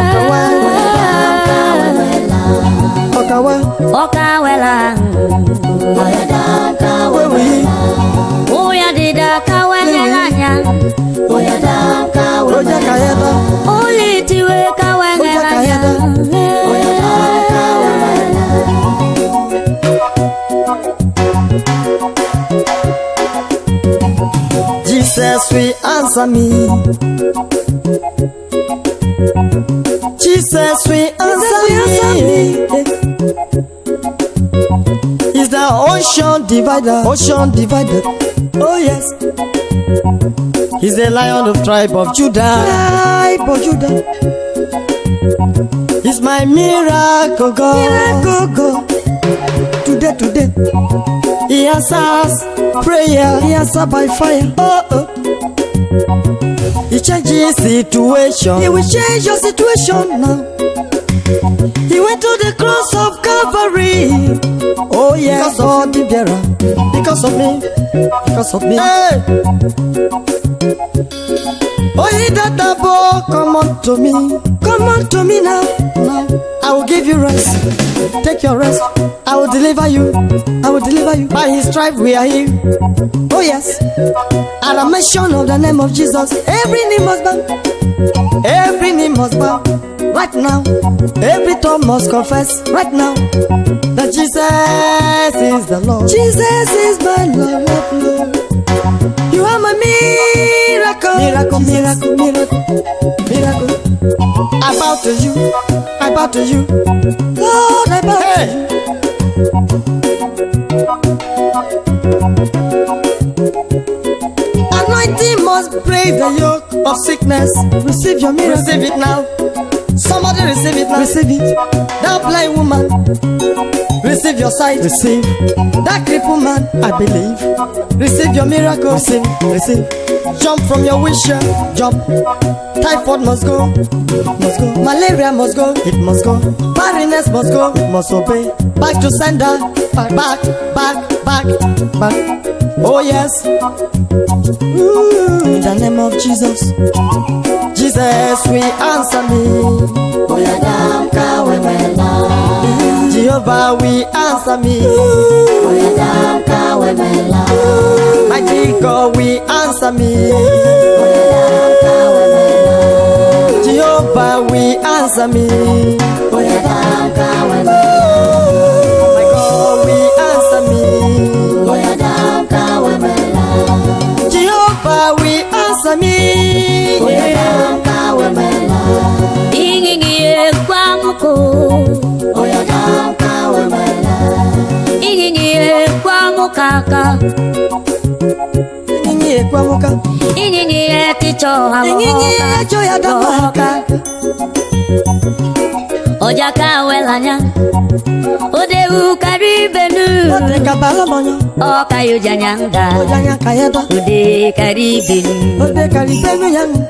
Speaker 5: Okawa.
Speaker 1: Okawela.
Speaker 2: Oya dam kawemela.
Speaker 5: Wewe.
Speaker 1: Oya dida kawengela nyam.
Speaker 2: Oya dam
Speaker 5: Oja
Speaker 2: kawemela.
Speaker 5: kayeda.
Speaker 1: Olitiwe kawengela nyam.
Speaker 2: Oya dam kawemela.
Speaker 5: Jesus will answer me. Jesus will answer me. He's the ocean divider. Ocean divider. Oh yes. He's the Lion of tribe of Judah. Tribe of Judah. He's my miracle God. Miracle God. Today. He answers prayer. He answers by fire. Oh. He changes situation. He will change your situation now. He went to the cross of Calvary. Oh yeah, because of the bearer. Because of me. Because of me. Hey. Oh, he that the boy, come unto me. Come unto me now. I will give you rest. Take your rest. I will deliver you. I will deliver you. By his stripe we are healed. Oh yes. At the mention of the name of Jesus, every knee must bow. Every knee must bow. Right now. Every tongue must confess. Right now. That Jesus is the Lord. Jesus is my Lord. You are my miracle. Miracle. I bow to you. I bow to you. Lord, I bow to you. Anointing must break the yoke of sickness. Receive your miracle. Receive it now. Somebody receive it now. Receive it. That blind woman.
Speaker 3: Receive your sight. Receive. That crippled man, I believe. Receive your miracle. Receive. Receive. Jump from your wheelchair. Jump. Typhoid must go. Must go. Malaria must go. It must go. Barrenness must go. It must obey. Back to sender. Back, back, back, back, back. Oh yes. Ooh, in the name of Jesus. Jesus, we answer me. Jehovah, we answer me. Mighty God, we answer me. Jehovah, we answer me. My God, we answer me. Jehovah, we answer me.
Speaker 1: Ingingie kwamuko. Ingingie kwamukaka.
Speaker 3: Ingingie kwamuka.
Speaker 1: Ingingie ticho hamoka.
Speaker 3: Ingingie joya damoka.
Speaker 1: Ojaka welanya. Odewu karibenu.
Speaker 3: Odeka balamonyo.
Speaker 1: Okayo janyanga.
Speaker 3: Ojanya kayeda.
Speaker 1: Ode karibenu.
Speaker 3: Ode karibenu yang.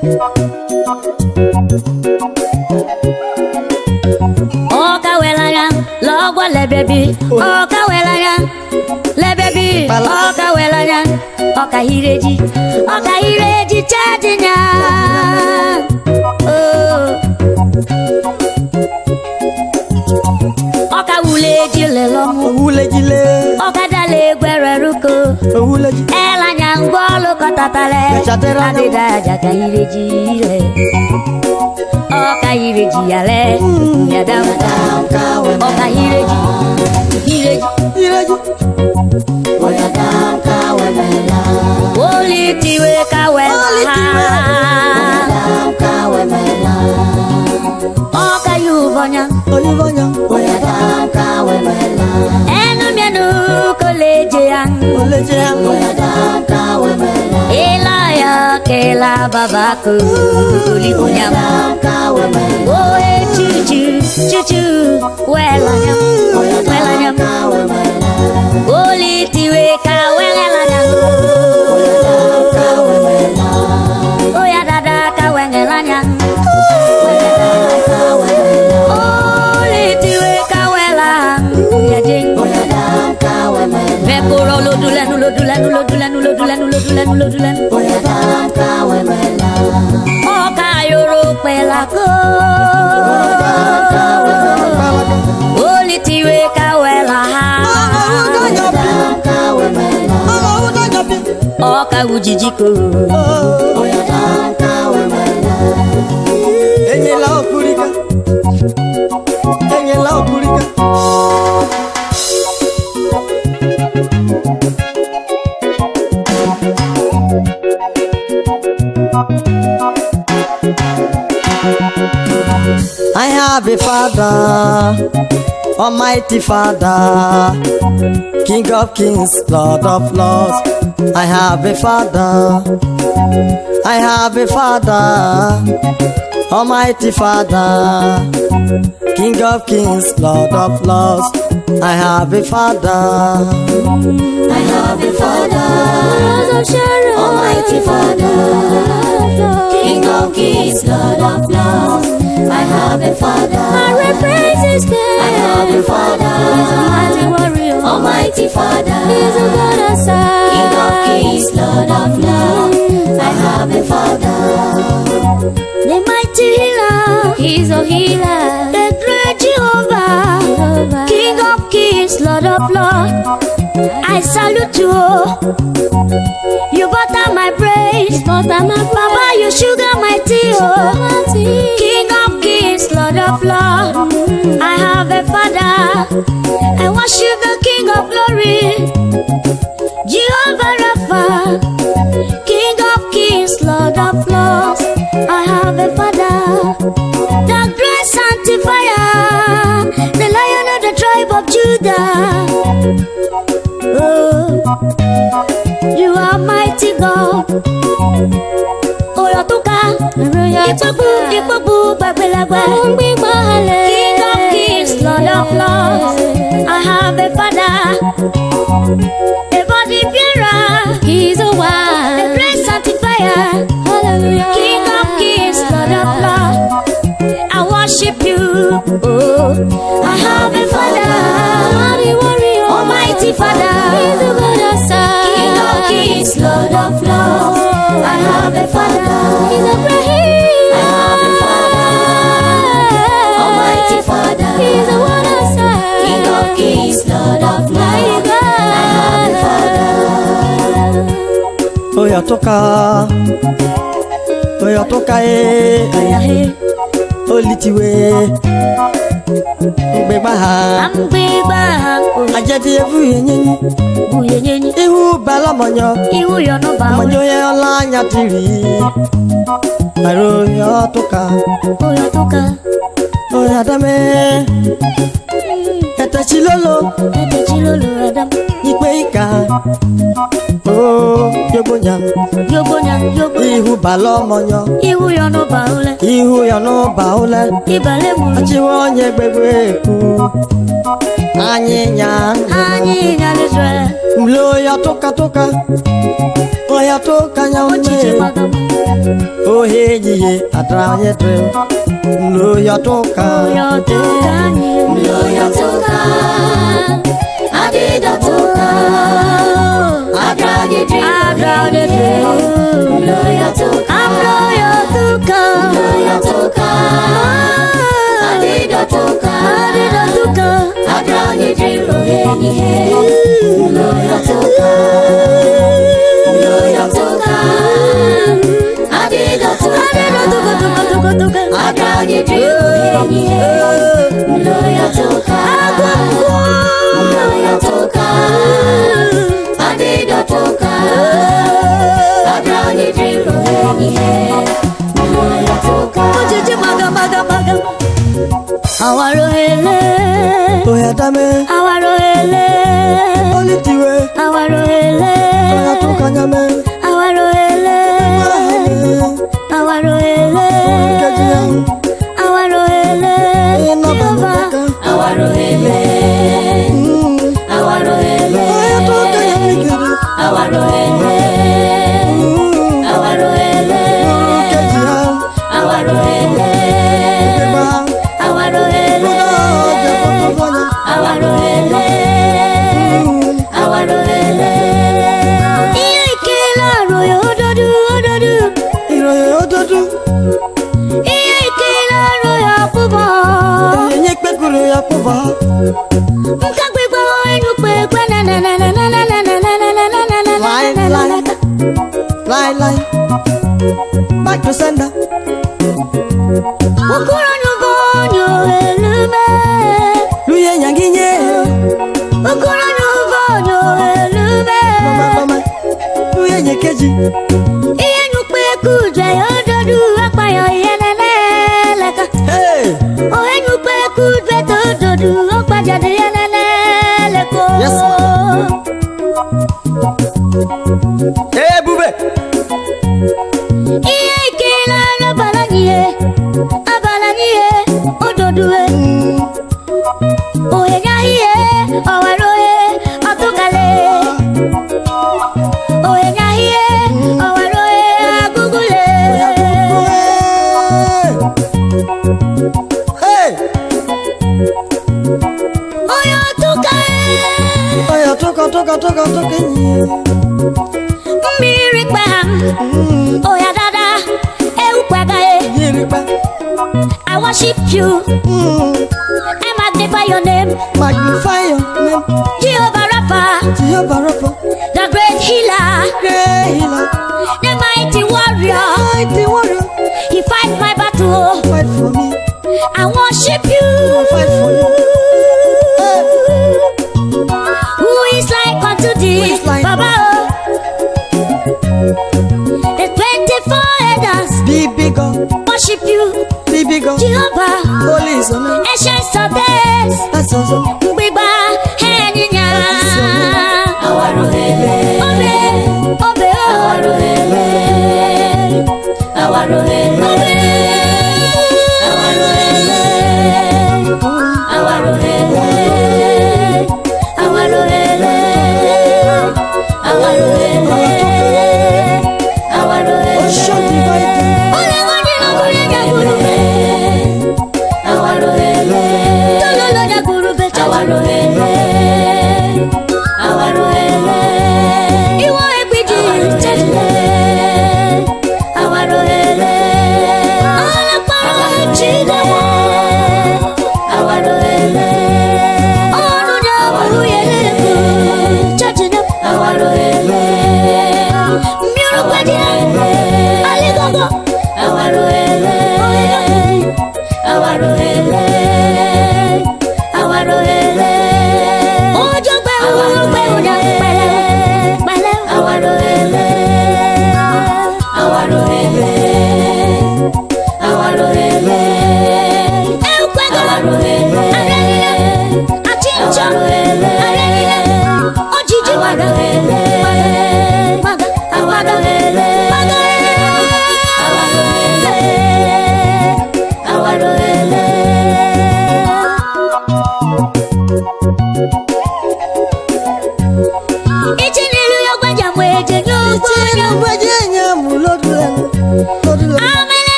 Speaker 1: Oka welanya. Logwa lebebi. Oka welanya. Lebebi. Oka welanya. Oka hireji. Oka hireji chadinya. Oh. Oka wuleji lelomu.
Speaker 3: Wuleji le.
Speaker 1: Oka dale gwereruko.
Speaker 3: Wuleji.
Speaker 1: Elanya ngwolo kotatale. Adida jaga hireji le. Oka hireji yale. Yadam. Oka hireji. Hireji.
Speaker 3: Hireji.
Speaker 1: Oli tiwe kawela. Oka yuvonya.
Speaker 3: Olivonya.
Speaker 1: Enu mienu koleje yang.
Speaker 3: Oleje yang.
Speaker 1: Elaya kela babaku. Olivonya. Oe chuchu chuchu. Welanya. Welanya. Oli tiwe kawelanya. Oya dada kawengelanya. Oli tiwe kawela. Ya jing. Vekoro lodulan lodulan lodulan lodulan lodulan lodulan. Oka yoro pelako. Oli tiwe kawela. Oka ujijiko.
Speaker 3: Enyela okurika. Enyela okurika. I have a father, Almighty Father, King of Kings, Lord of Lords. I have a father, I have a father, Almighty Father, King of Kings, Lord of Lords. I have a father,
Speaker 1: I have a father, Almighty Father, King of Kings, Lord of Lords. I have a father, I reference his name. I have a father, he's a mighty warrior, Almighty Father, he's a God outside, King of Kings, Lord of Lords. I have a father, the mighty healer, he's a healer, the great Jehovah, King of Kings, Lord of Lords. I salute you, you butter my praise, Baba, you sugar my tea, King of Kings, Lord of Lords. I have a father, I worship the King of Glory, Jehovah Rapha, King of Kings, Lord of Lords. I have a father, the great sanctifier, the Lion of the tribe of Judah. Oh, you are mighty God. Oyotuka, Ipabu, Babelagwa, King of Kings, Lord of Lords. I have have a father, a body bearer. He's a one, a great sanctifier. Hallelujah. King of kings, Lord of lords. I worship you. Oh, I have a father, Almighty Father. He's a God of sight. King of kings, Lord of lords. I have a father. He's a great. I have a father, Almighty Father. He's a one of sight. King of kings, Lord of lords. I have a father.
Speaker 3: Oya toka olitiwe ngbebaha ajadi evu yenyenyi ihu balamonyo
Speaker 1: Ihu yono ba
Speaker 3: monyo ye ola nyatiri aro ya toka oya dame etachilolo
Speaker 1: Adam.
Speaker 3: ikpe ika oh yobonya ihu balamonyo
Speaker 1: Ihu yono ba ule.
Speaker 3: ihu ya no baule
Speaker 1: Ibale mu.
Speaker 3: achiwo onye gbegbe eku anyinya
Speaker 1: Anyị nyalizwe.
Speaker 3: mlo ya toka oya toka nya
Speaker 1: Ojiji
Speaker 3: ume
Speaker 1: magam.
Speaker 3: ohe jiye atra onye tre mlo ya toka
Speaker 1: Yotoka anyị.
Speaker 2: Yotoka, Adidotoka, Adragedre, Yotoka,
Speaker 1: Yotoka.
Speaker 2: Yotoka, Adidotoka, Adragedre, Yotoka, Yotoka, Adidotoka, Adragedre, Yotoka, Yotoka, Adidotoka, Adragedre, Yotoka.
Speaker 1: Ojiji magam. Awarohele.
Speaker 3: oya dame
Speaker 1: Awarohele.
Speaker 3: olitiwe
Speaker 1: Awarohele.
Speaker 3: oya toka nyame
Speaker 1: Awarohele. Awarohele.
Speaker 3: kejiya
Speaker 1: Awarohele. Jehovah.
Speaker 2: Awarohele, Awarohele,
Speaker 3: oya toka nyamigiri
Speaker 2: Awarohele, Awarohele,
Speaker 3: kejiya
Speaker 2: Awarohele,
Speaker 3: gbegba
Speaker 1: Awarohele.
Speaker 3: oja fotofonya
Speaker 2: Awarohele, Awarohele,
Speaker 1: Ihe ikele aroyo ododu.
Speaker 3: ìròyìn òdodo
Speaker 1: Ihe ikele aroyo ọkpụkpọ.
Speaker 3: èyí gbẹgùrù ya kúbọ
Speaker 1: Nka gbegbo enu gbegbe
Speaker 3: láíláí back to sender
Speaker 1: Okoro nubo nyo elume.
Speaker 3: luye nyanginye
Speaker 1: Okoro nubo nyo elume.
Speaker 3: mama luye nyekeji
Speaker 1: Ihe nukpe kuje ododu akpayo ihe nene leka.
Speaker 3: hey
Speaker 1: Ohe nukpe kuje tododu okpajade ihe nene leko.
Speaker 3: Yes, hey bube
Speaker 1: Ihe ikele abala nye ododu e. Ohe nyahiye owarohe atokale. Ohe nyahiye owarohe agugule.
Speaker 3: hey
Speaker 1: Oyo atokale.
Speaker 3: oya toka enyi
Speaker 1: Mmiri kpam. Oya dada eukwaga e.
Speaker 3: yiri pa
Speaker 1: I worship you. I magnify your name.
Speaker 3: magnify your name
Speaker 1: Jehovah Rapha,
Speaker 3: Jehovah Rapha
Speaker 1: the great healer,
Speaker 3: great healer
Speaker 1: the mighty warrior.
Speaker 3: mighty warrior
Speaker 1: He fight my battle.
Speaker 3: fight for me
Speaker 1: I worship you.
Speaker 3: fight for you
Speaker 1: Who is like unto thee,
Speaker 3: is like
Speaker 1: Baba? The 24 elders
Speaker 3: be bigger
Speaker 1: worship you,
Speaker 3: be bigger
Speaker 1: Jehovah.
Speaker 3: holy is your name
Speaker 1: Ancients of days,
Speaker 3: that's awesome
Speaker 1: Mbiba Heninya.
Speaker 2: Awarohele,
Speaker 1: Obe, obe,
Speaker 2: Awarohele, Awarohele, Awarohele, Awarohele,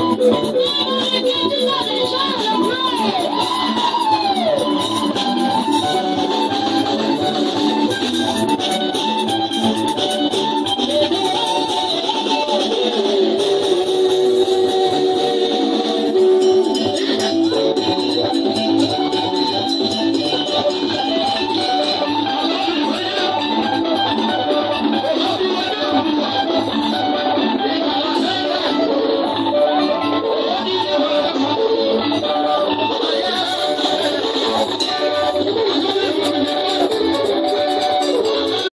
Speaker 1: Thank you.